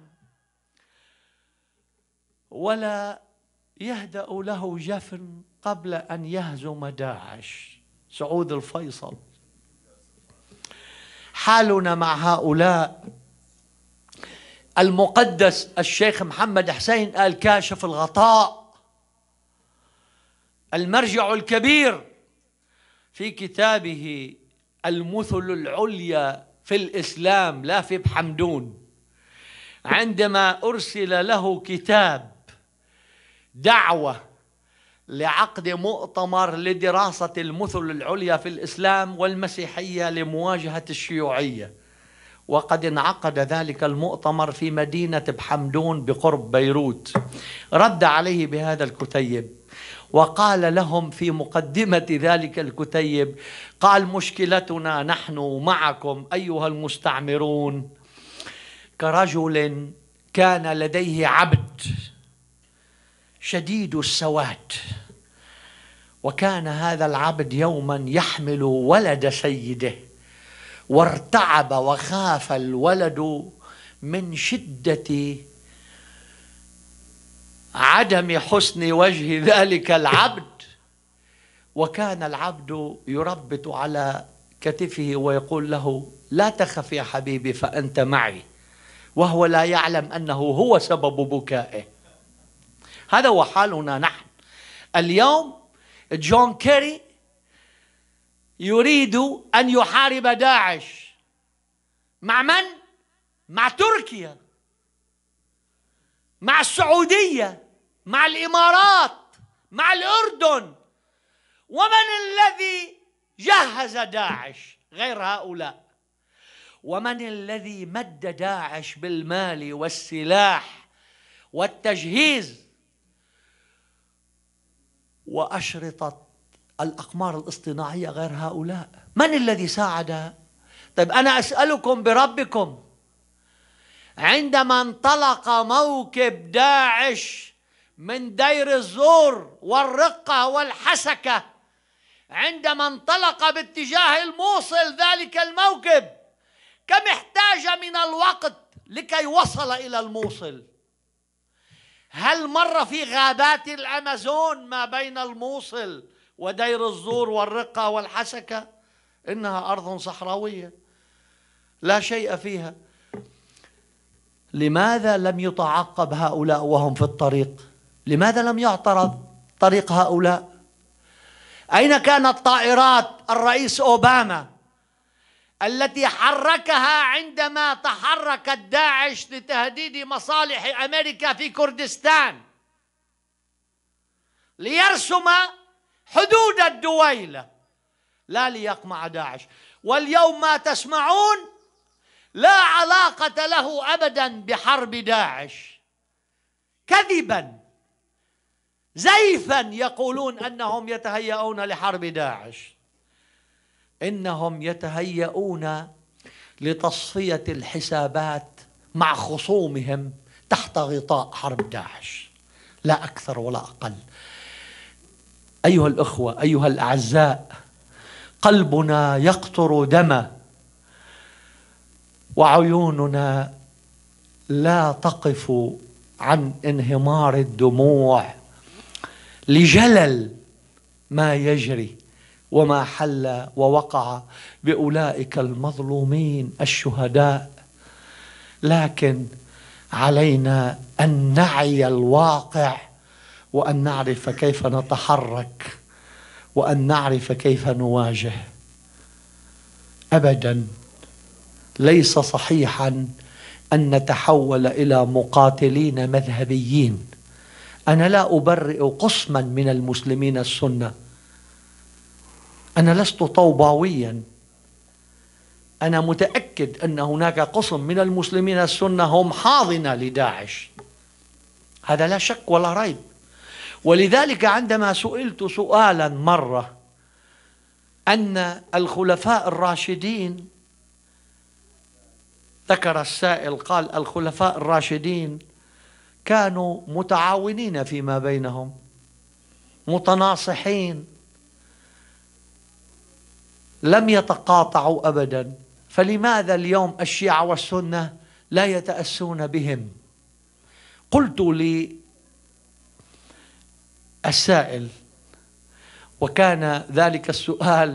ولا يهدأ له جفن قبل أن يهزم داعش. سعود الفيصل. حالنا مع هؤلاء. المقدس الشيخ محمد حسين قال كاشف الغطاء، المرجع الكبير في كتابه المثل العليا في الإسلام لافي حمدون، عندما أرسل له كتاب دعوة لعقد مؤتمر لدراسة المثل العليا في الإسلام والمسيحية لمواجهة الشيوعية، وقد انعقد ذلك المؤتمر في مدينة بحمدون بقرب بيروت، رد عليه بهذا الكتيب وقال لهم في مقدمة ذلك الكتيب، قال مشكلتنا نحن معكم أيها المستعمرون كرجل كان لديه عبد شديد السواد، وكان هذا العبد يوما يحمل ولد سيده، وارتعب وخاف الولد من شدة عدم حسن وجه ذلك العبد، وكان العبد يربط على كتفه ويقول له لا تخف يا حبيبي فأنت معي، وهو لا يعلم أنه هو سبب بكائه. هذا هو حالنا نحن اليوم. جون كيري يريد أن يحارب داعش مع من؟ مع تركيا، مع السعودية، مع الإمارات، مع الأردن. ومن الذي جهز داعش غير هؤلاء؟ ومن الذي مد داعش بالمال والسلاح والتجهيز وأشرطة الأقمار الاصطناعية غير هؤلاء؟ من الذي ساعد؟ طيب أنا أسألكم بربكم، عندما انطلق موكب داعش من دير الزور والرقة والحسكة، عندما انطلق باتجاه الموصل ذلك الموكب، كم احتاج من الوقت لكي وصل إلى الموصل؟ هل مر في غابات الأمازون ما بين الموصل ودير الزور والرقة والحسكة؟ إنها أرض صحراوية لا شيء فيها. لماذا لم يتعقب هؤلاء وهم في الطريق؟ لماذا لم يعترض طريق هؤلاء؟ أين كانت طائرات الرئيس أوباما التي حركها عندما تحركت داعش لتهديد مصالح أمريكا في كردستان ليرسم حدود الدويلة لا ليقمع داعش؟ واليوم ما تسمعون لا علاقة له أبدا بحرب داعش، كذبا زيفا يقولون أنهم يتهيئون لحرب داعش. إنهم يتهيئون لتصفية الحسابات مع خصومهم تحت غطاء حرب داعش، لا أكثر ولا أقل. أيها الأخوة، أيها الأعزاء، قلبنا يقطر دما وعيوننا لا تقف عن انهمار الدموع لجلل ما يجري وما حل ووقع بأولئك المظلومين الشهداء. لكن علينا أن نعي الواقع وأن نعرف كيف نتحرك وأن نعرف كيف نواجه. أبدا ليس صحيحا أن نتحول إلى مقاتلين مذهبيين. أنا لا أبرئ قسما من المسلمين السنة، أنا لست طوباويا، أنا متأكد أن هناك قسم من المسلمين السنة هم حاضنة لداعش، هذا لا شك ولا ريب. ولذلك عندما سئلت سؤالا مرة أن الخلفاء الراشدين، ذكر السائل قال الخلفاء الراشدين كانوا متعاونين فيما بينهم، متناصحين، لم يتقاطعوا أبدا، فلماذا اليوم الشيعة والسنة لا يتأسون بهم؟ قلت للسائل، وكان ذلك السؤال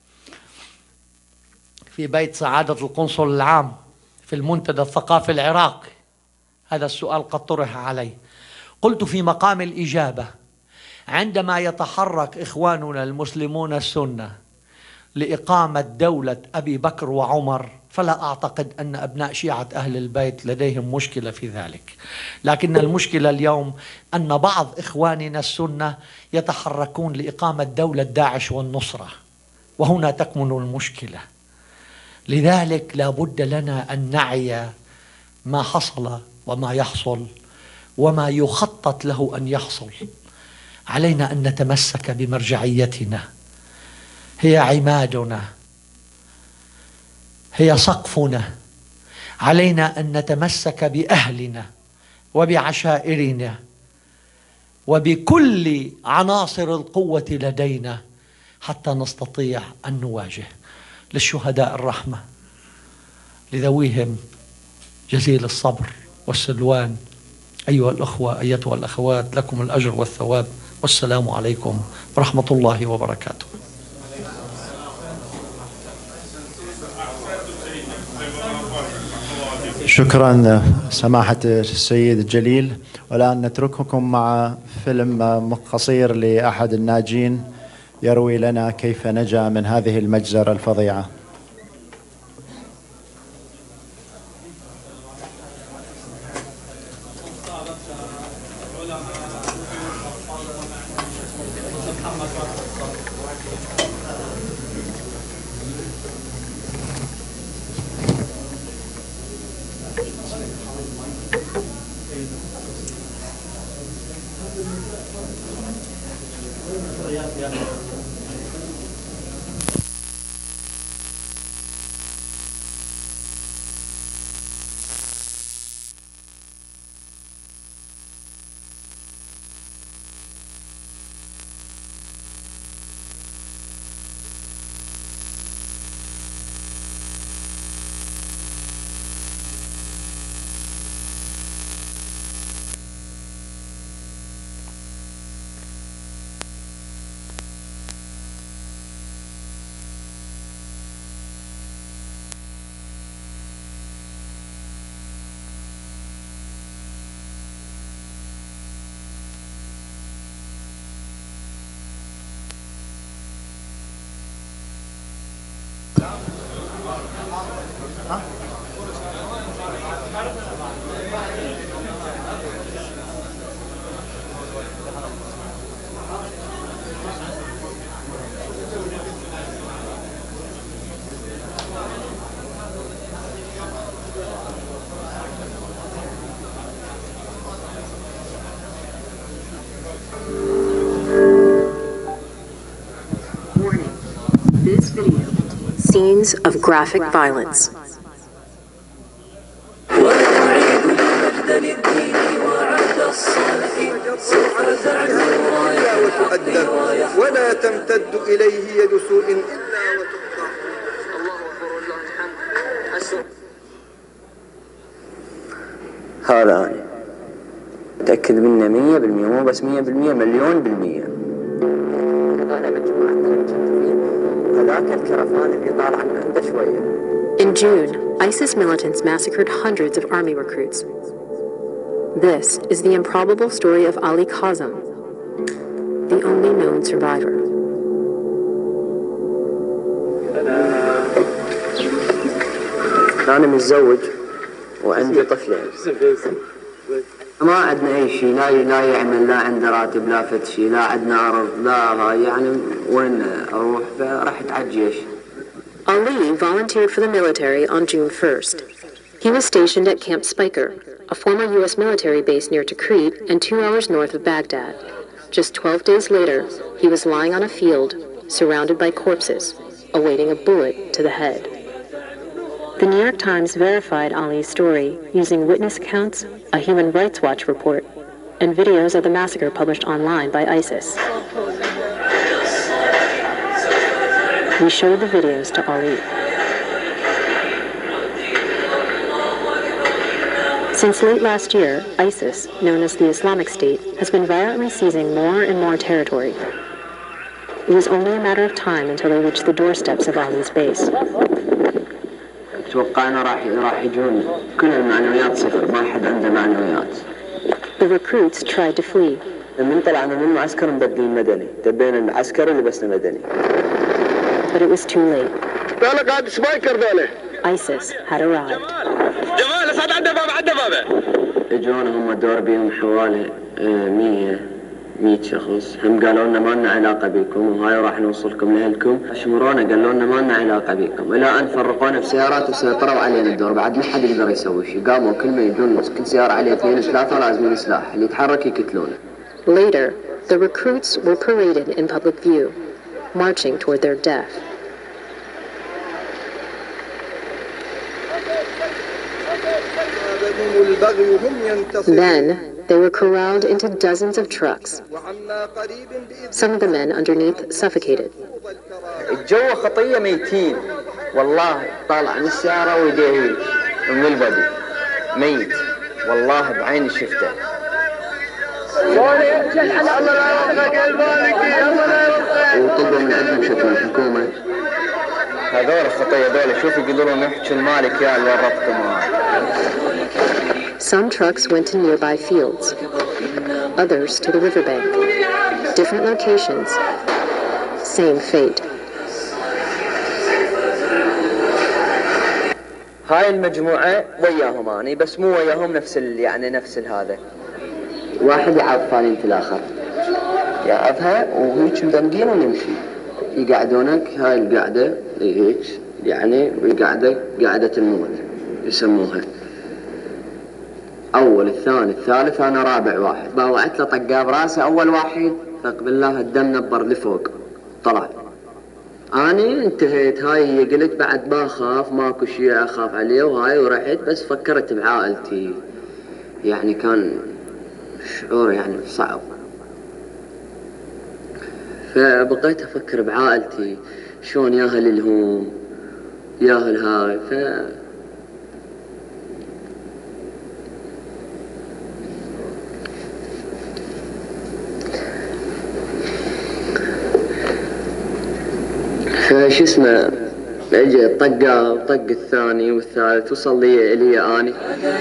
في بيت سعادة القنصل العام في المنتدى الثقافي العراقي، هذا السؤال قد طرح علي. قلت في مقام الإجابة: عندما يتحرك إخواننا المسلمون السنة لإقامة دولة أبي بكر وعمر، فلا أعتقد أن أبناء شيعة أهل البيت لديهم مشكلة في ذلك، لكن المشكلة اليوم أن بعض إخواننا السنة يتحركون لإقامة دولة داعش والنصرة، وهنا تكمن المشكلة. لذلك لا بد لنا أن نعي ما حصل وما يحصل وما يخطط له أن يحصل. علينا أن نتمسك بمرجعيتنا، هي عمادنا، هي سقفنا. علينا أن نتمسك بأهلنا وبعشائرنا وبكل عناصر القوة لدينا حتى نستطيع أن نواجه. للشهداء الرحمة، لذويهم جزيل الصبر والسلوان. أيها الأخوة، أيتها الأخوات، لكم الأجر والثواب، والسلام عليكم ورحمة الله وبركاته. شكرا سماحة السيد الجليل. والآن نترككم مع فيلم قصير لأحد الناجين يروي لنا كيف نجا من هذه المجزرة الفظيعة. Scenes of graphic violence. ولا تمتد إليه يد سوء إلا وتقطع. هذا أنا متأكد منه 100%، مو بس 100%، مليون بالمية. In June, ISIS militants massacred hundreds of army recruits. This is the improbable story of Ali Kazem, the only known survivor. أنا متزوج وعندي طفلين. ما عندنا أي شيء، لا يعمل، لا عنده راتب، لا فد شيء، لا عندنا أرض، لا هاي، يعني وين أروح؟ فرحت على الجيش. Ali volunteered for the military on June 1st. He was stationed at Camp Speicher, a former U.S. military base near Tikrit and 2 hours north of Baghdad. Just 12 days later, he was lying on a field, surrounded by corpses, awaiting a bullet to the head. The New York Times verified Ali's story using witness accounts, a Human Rights Watch report, and videos of the massacre published online by ISIS. We showed the videos to Ali. Since late last year, ISIS, known as the Islamic State, has been violently seizing more and more territory. It was only a matter of time until they reached the doorsteps of Ali's base. توقعنا راح يجون كل المعنويات صفر، ما حد عنده معنويات. The recruits tried to flee. من طلعنا من المعسكر نبدل المدني، دبينا المعسكر ولبسنا مدني. But it was too late. ISIS had arrived. اجونا هم دور بيهم حوالي 100 شخص، هم قالوا لنا ما لنا علاقة بكم وهاي راح نوصلكم لأهلكم. شمرونا قالوا لنا ما لنا علاقة بكم، إلى أن فرقونا بسيارات وسيطروا علينا الدور. بعد ما حد يقدر يسوي شيء، قاموا كل ما يجون كل سيارة عليه 2 3 لازمين سلاح، اللي يتحرك يقتلونه. Later, the recruits were paraded in public view, marching toward their death. Then, they were corralled into dozens of trucks. Some of the men underneath suffocated. الجو خطية ميتين، والله طالع من السيارة ويديه من البدي ميت، والله بعيني شفته. وطلبوا من عندهم شكل الحكومة. هذول الخطية هذول شوف يقدرون يحكوا المالك يا اللي ورطكم. Some trucks went to nearby fields, others to the riverbank. Different locations, same fate. هاي المجموعة وياهم أنا، بس مو وياهم نفس هذا. واحد يعاف ثاني الآخر، يعافها وهيك مدمجين ونمشي. يقعدونك هاي القعدة هيك يعني، قعدة الموت يسموها. أول الثاني الثالث أنا رابع واحد، باوعت له طقة براسه. أول واحد طق بالله الدم نبر لفوق طلع. أنا انتهيت، هاي هي قلت بعد ما أخاف، ماكو شيء أخاف عليه وهاي، ورحت بس فكرت بعائلتي. يعني كان شعور يعني صعب، فبقيت أفكر بعائلتي شلون ياهل الهوم ياهل هاي. فش اسمه اجى طقه وطق الثاني والثالث، وصل لي اني.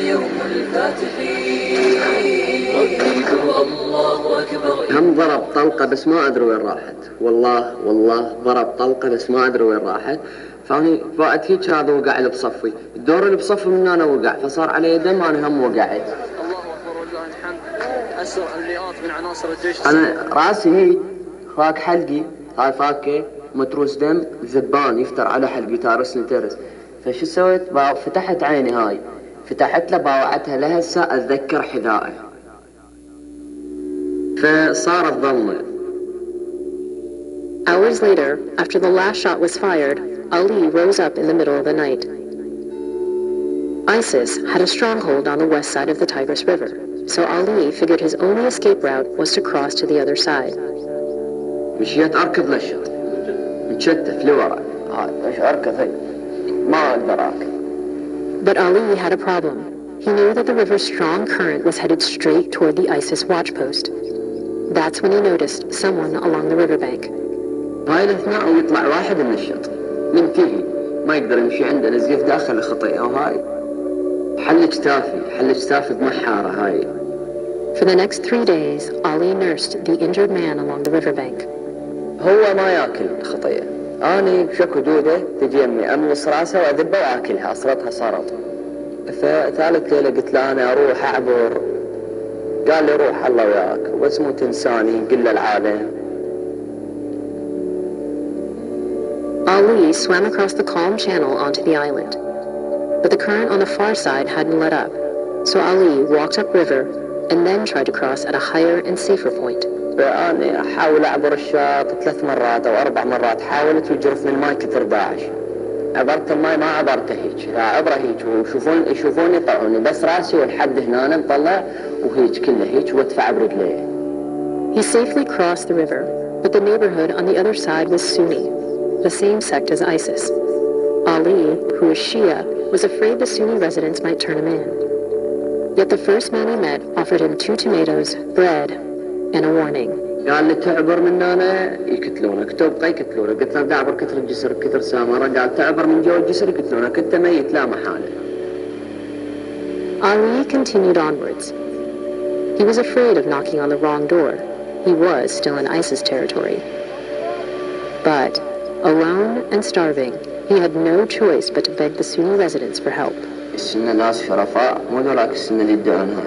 هم ضرب طلقه بس ما ادري وين راحت، والله ضرب طلقه بس ما ادري وين راحت. فاني وقت هيك هذا وقع اللي بصفي، الدور اللي بصفي من انا وقع، فصار علي دم، انا هم وقعت. الله اكبر ولله الحمد. اسرع المئات من عناصر الجيش. انا راسي فاك حلقي، هاي فاكه متروس دم، ذبان يفتر على حلقي تارسني ترس. فشو سويت؟ فتحت عيني هاي، فتحت له باوعتها لهسه اتذكر حذائه، فصارت ظلمه. Hours later, after the last shot was fired, Ali rose up in the middle of the night. ISIS had a stronghold on the west side of the Tigris River, so Ali figured his only escape route was to cross to the other side. مشيت اركض للشط، متشتت لورا، ايش اركض هي؟ ما اقدر اركض. But Ali had a problem. He knew that the river's strong current was headed straight toward the ISIS watch post. That's when he noticed someone along the riverbank. هاي الاثناء ويطلع واحد من الشط منتهي، ما يقدر يمشي، عنده نزيف داخل الخطيئة، وهاي حل اجتافي بمحارة هاي. For the next 3 days, Ali nursed the injured man along the riverbank. هو ما ياكل خطيئة، أنا بشكو دودة تجي أمي أملص راسها وأذبها وأكلها أصرتها صارت. فثالث ليلة قلت له أنا أروح أعبر. قال لي روح الله وياك واسمه تنساني قل العالم. Ali swam across the calm channel onto the island, but the current on the far side hadn't let up, so Ali walked upriver and then tried to cross at a higher and safer point. فأنا أحاول أعبر الشاط 3 مرات أو 4 مرات، حاولت وجرفني الماي كثر داعش. عبرت الماي ما عبرته هيك، لا عبره هيك ويشوفوني يطلعوني بس راسي والحد هنا نطلع وهيك كله هيك وادفع برجليه. He safely crossed the river, but the neighborhood on the other side was Sunni, the same sect as ISIS. Ali, who was Shia, was afraid the Sunni residents might turn him in. Yet the first man he met offered him 2 tomatoes, bread, and a warning. قال لي تعبر من هنا يقتلونك، تبقى يقتلونك. قلت له بدي اعبر كثر الجسر كثر سامره. قال تعبر من جوا الجسر يقتلونك، انت ميت لا محاله. Ali continued onwards. He was afraid of knocking on the wrong door. He was still in ISIS territory. But, alone and starving, he had no choice but to beg the Sunni residents for help. السنة ناس شرفاء مو ذولاك السنة اللي يدعونها.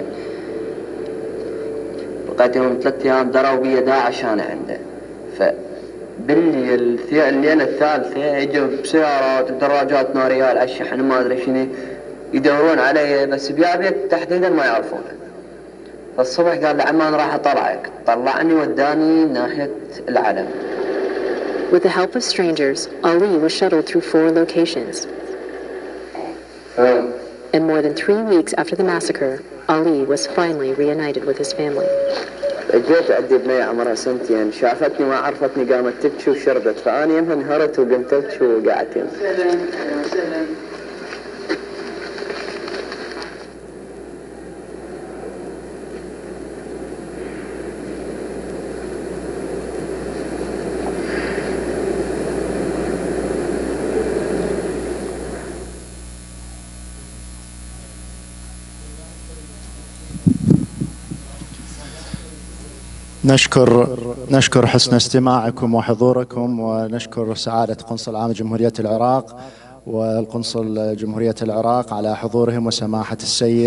بقيت يوم 3 أيام دروا بي داعش أنا عنده. فبالليل الليلة الثالثة اجوا بسيارات ودراجات نارية على الشحن ما أدري شنو يدورون علي، بس بيت تحديدا ما يعرفونه. فالصبح قال لي عمان راح أطلعك، طلعني وداني ناحية العلم. With the help of strangers, Ali was shuttled through 4 locations. And more than 3 weeks after the massacre, Ali was finally reunited with his family. جيت عندي بنية عمرها 2 سنين، شافتني ما عرفتني قامت تبكي وشربت، فأنا يمها انهرت وقمت أبكي وقعدت يمها. نشكر حسن استماعكم وحضوركم، ونشكر سعادة قنصل عام جمهورية العراق والقنصل جمهورية العراق على حضورهم، وسماحة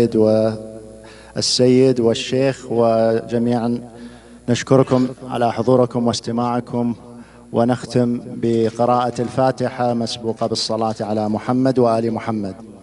السيد والشيخ، وجميعا نشكركم على حضوركم واستماعكم. ونختم بقراءة الفاتحة مسبوقة بالصلاة على محمد وآل محمد.